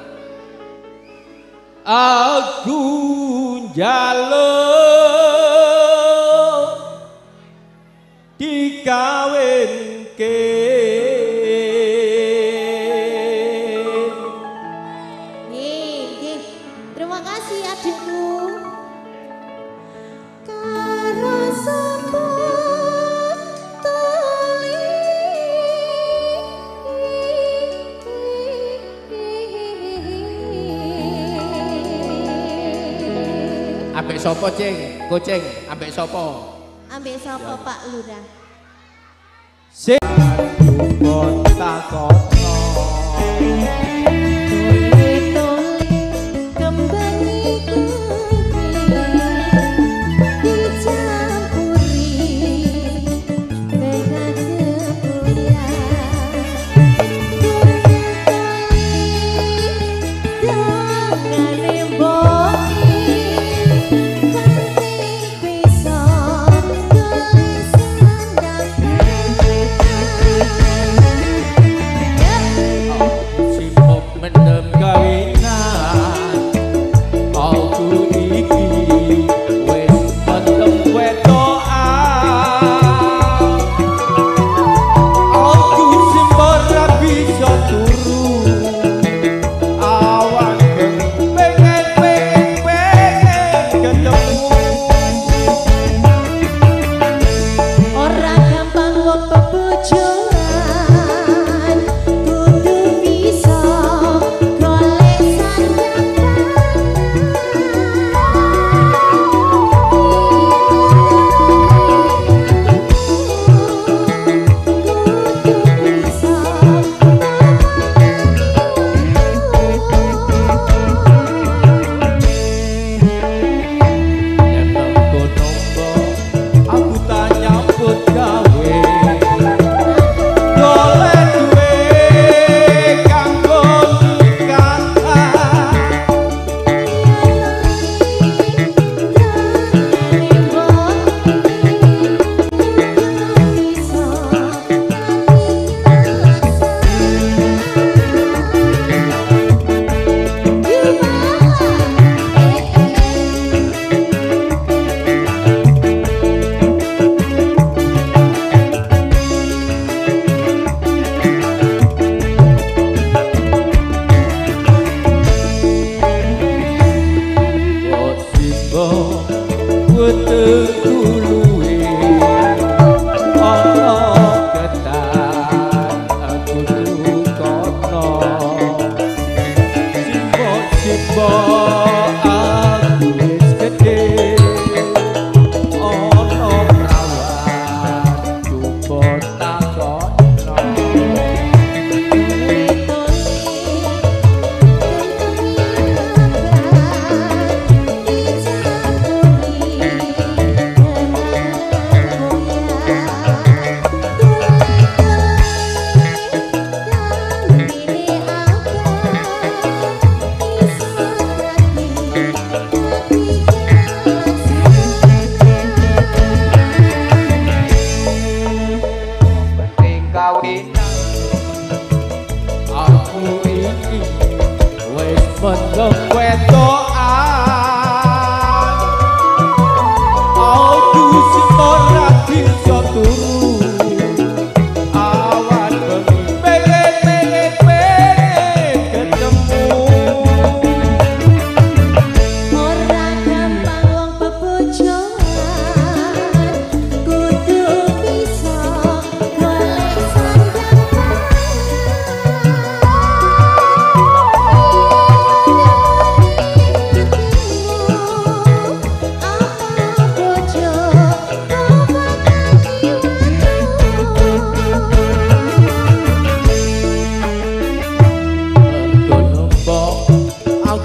D: Aku njaluk dikawinke
E: Nggih, nggih. Terima kasih adikku. Karo sapa
D: ambek sapa cing? Kucing ambek sapa?
E: ambek sapa Pak Lurah?
D: Sing nyuwun takono.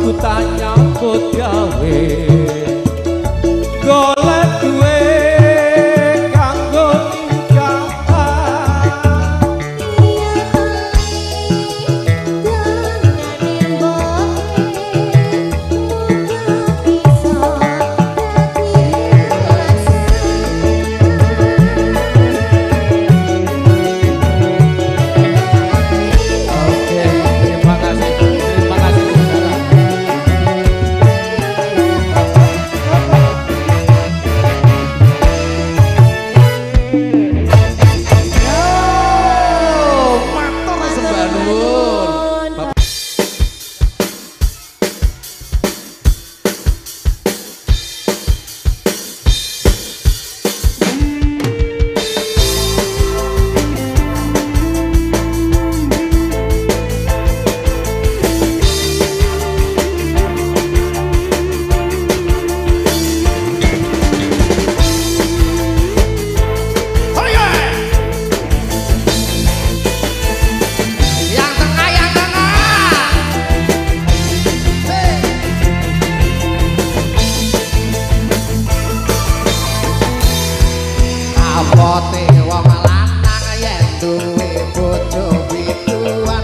D: kudu tak nyambut gawe golek duwe kanggo tingkalan
C: Oke, terima kasih, terima kasih saudara.
A: Matur sembah nuwun.
G: Yang tengah, yang tengah. Hei. Apote wong lanang yen duwe bojo biduan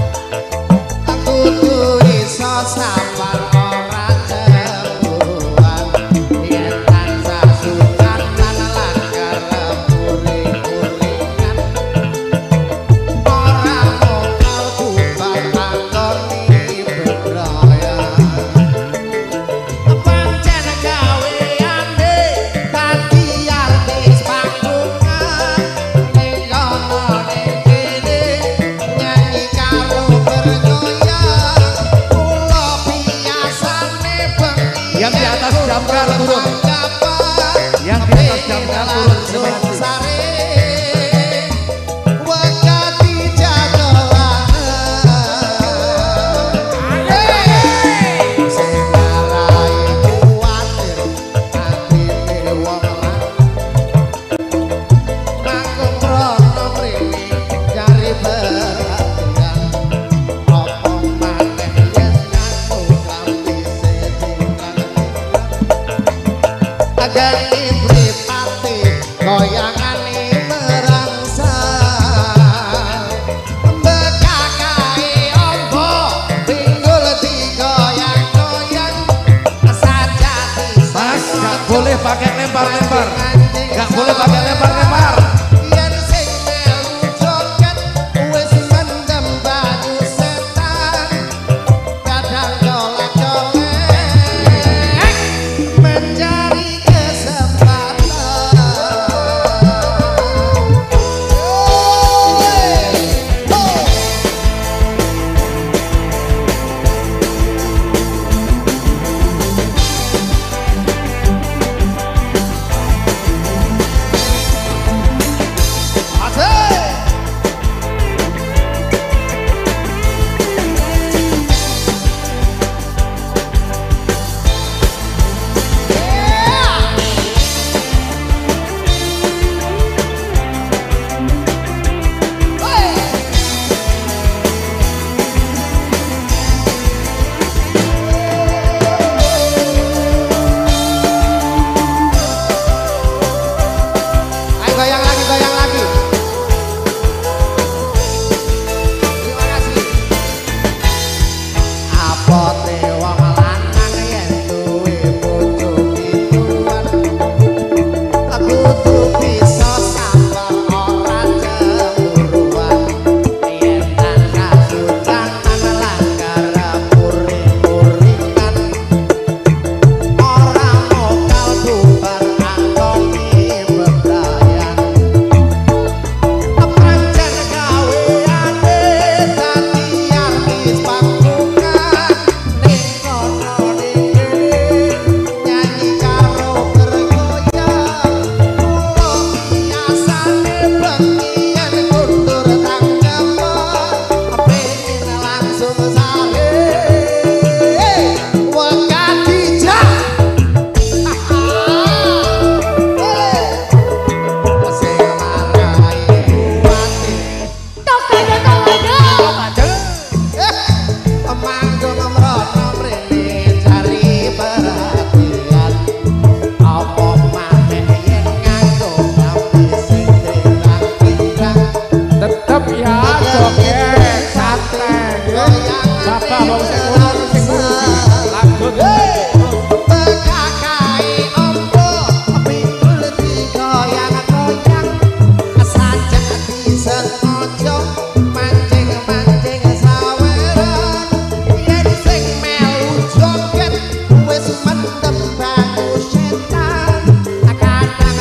G: kudu iso sabar ora cemburuan yen tansah sukan lan lan karep uring-uringan ora mokal bubar takoni bebrayan pancen gaweane dadi artis panggungan ning kono ning kene nyanyi karo bergoyang kula biasane bengi
A: Yang di atas damkar turun. Yang di atas damkar turun. Terima kasih.
G: sare wakati jagoan sing marai kuwatir atine wong lanang nanggung rono mrene cari perhatian apa maneh yen ngaku klambi sejingkang agar ibripati goyangane merangsang bekakai ombo pinggul digoyang-goyang sajati
A: Mas, gak boleh pakai lempar-lempar. Gak boleh pakai lempar-lempar.
G: yen sing melu joget wis mendem banyu setan kadang golek-golek mencari kesempatan. Oh, oh.
H: Bapak mau saya ngomong sing ngurusi. Lanjut.
G: Bekakai ombo pikul digoyang-goyang sajak disengaja mancing-mancing saweran yen sing melu joget wis mendem batu setan kadang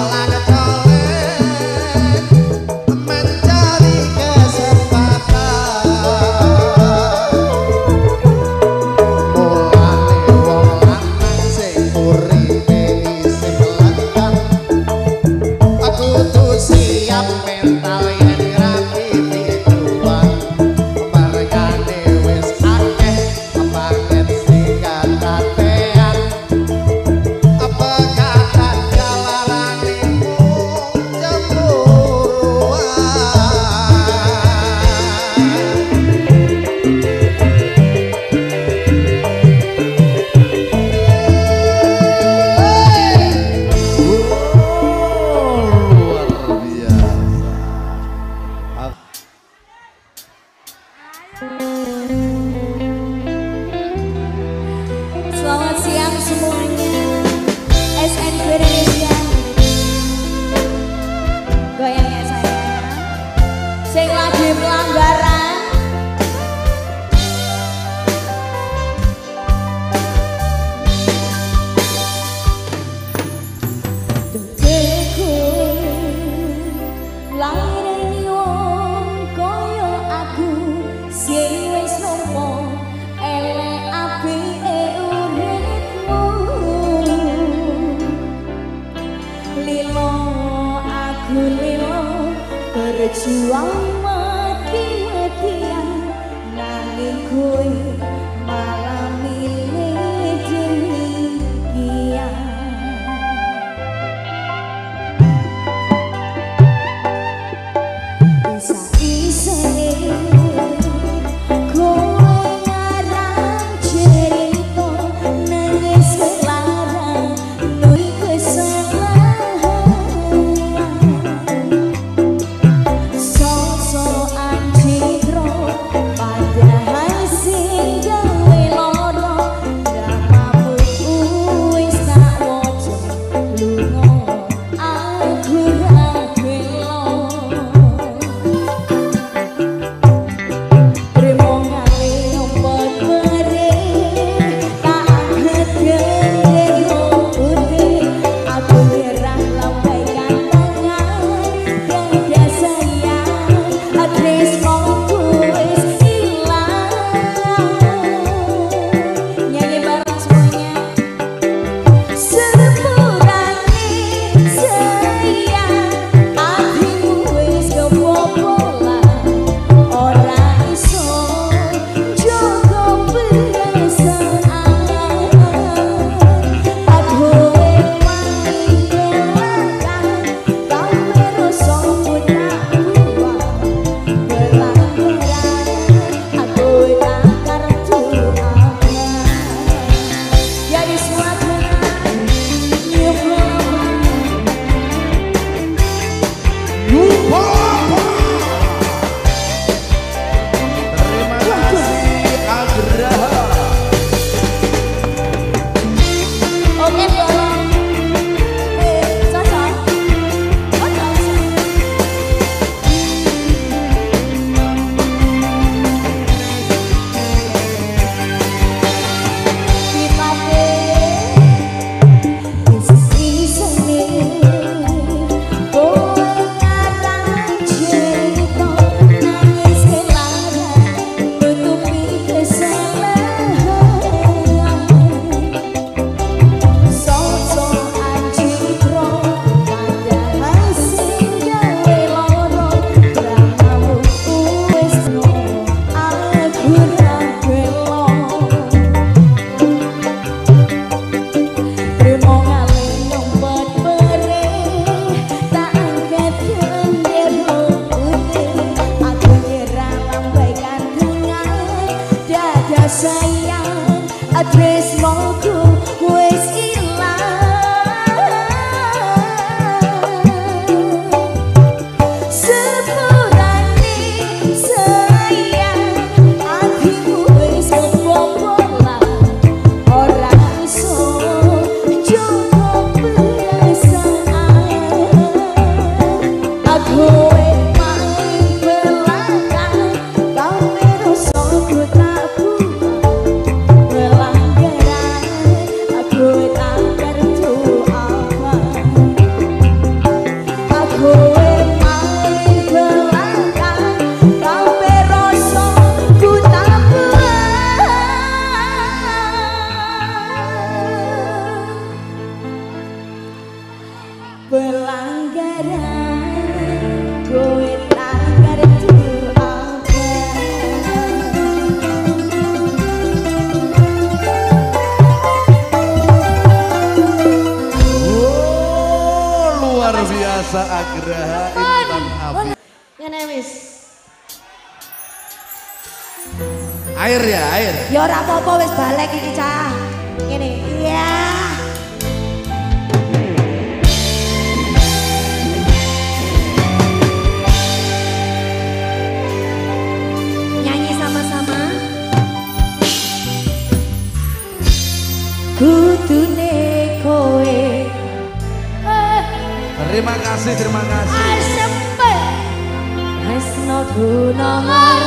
G: colak-colek mencari kesempatan mulane wong lanang sing uripe isih langgam aku tuh siap mental yen rapi pituan margane wis akeh banget sing katatean apa kata jalarane mung cemburuan
A: Luar biasa.
B: Selamat siang semuanya. S N P Indonesia. Goyangnya saya. Sing lagi pelanggaran. Deku lairane wong kaya aku sing wis nampa elek apike uripmu lilo aku lilo berjuang mati-matian nanging kowe malah milih demikian. Isa-isane kowe ngarang cerita nangis selarang nui kesalahan so-soan citro padahal sing gawe loro dramamu wis tak waca lunga aku ra belo. Terima kasih ompot beri tak kedengar putih aku merah lambaikan tangan tiada sayang adres mauku wis hilang. Nyanyi bareng semuanya. Sepurane sayang hatimu wis kebobolan ora iso jaga perasaan aku wangi kelakan kau merasa pun tak buang pelanggaran aku tak kartu aman jadi suatu
A: Lupa. Terima kasih Agraha.
B: oke tolong eh cocok cocok kita Isa-isane kowe ngarang cerita nangis kelarang nutupi kesalahan so-soan citro padahal sing gawe loro dramamu wis no aku ra belo. Terima kasih ompot beri tak angkat bendera putih aku nyerah lambaikan tangan dada sayang adres mauku wis hilang. Sepurane sayang
A: Masa Agraha Intan Abi.
B: Ngene wis.
A: Air ya, air.
B: Ya ora apa-apa wis balik iki cah. Ngene. Iya. Nyanyi sama-sama. Kudune kowe.
A: Terima kasih, terima kasih.
B: Asempe. Hasno gunomar.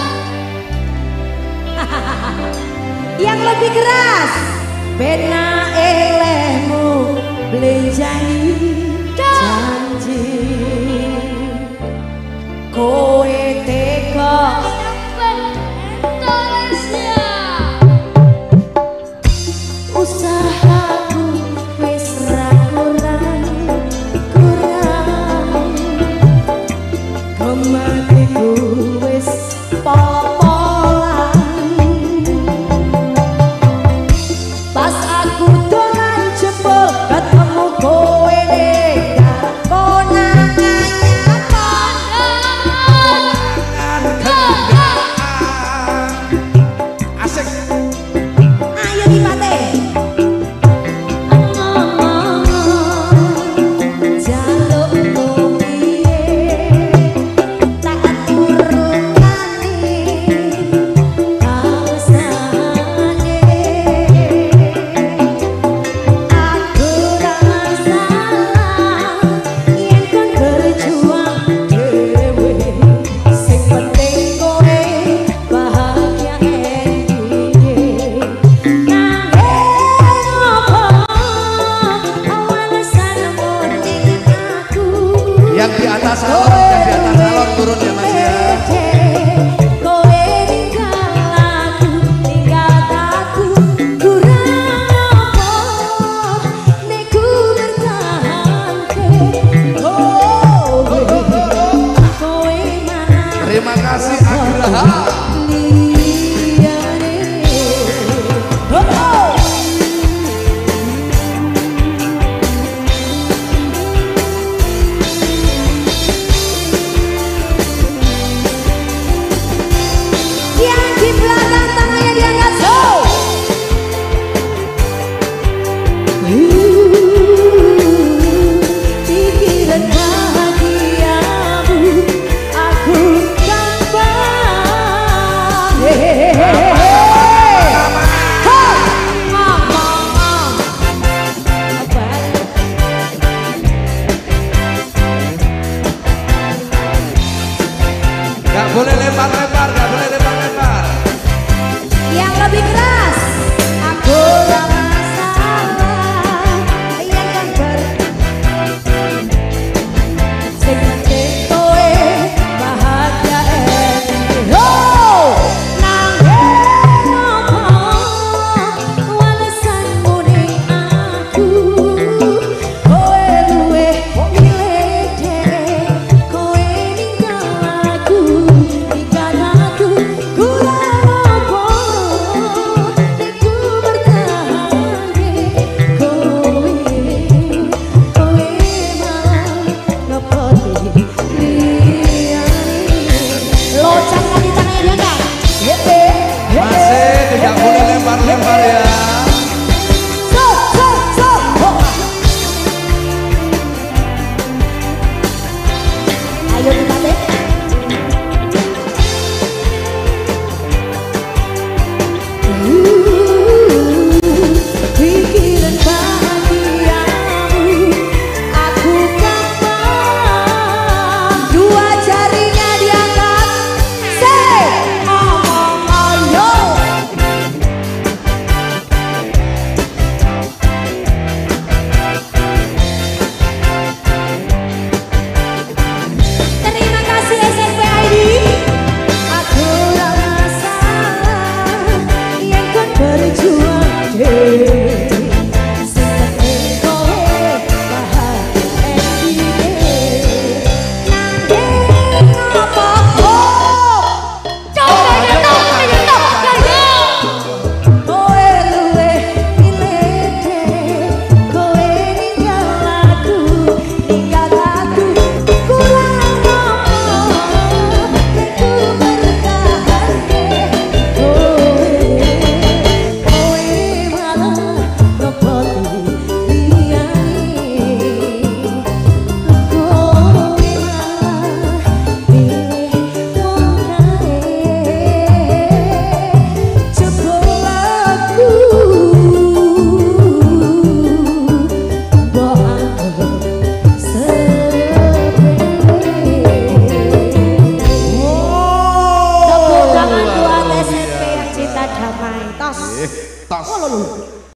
B: Yang lebih keras. Bena elehmu belenjani janji. Kowe teko. Usahaku wis ra kurang kurang. Kematiku wis popolan. Pas aku dolan jebol ketemu kowe nega konangan
A: Asik.
B: ayo dipate. Jalukmu piye tak turunane kausane. Aku ra masalah yen kon berjuang dhewe. Sing penting kowe bahagia endinge. Nanging opo alasan murni aku.
A: Yang di atas salon, yang di atas salon turun ya Mas ya.
B: Kowe ninggal aku, ninggal aku. Kurang apa nek ku bertahanke. Kowe, kowe mana
A: Terima kasih Agraha.
B: liyane. Oh, oh. Yang di belakang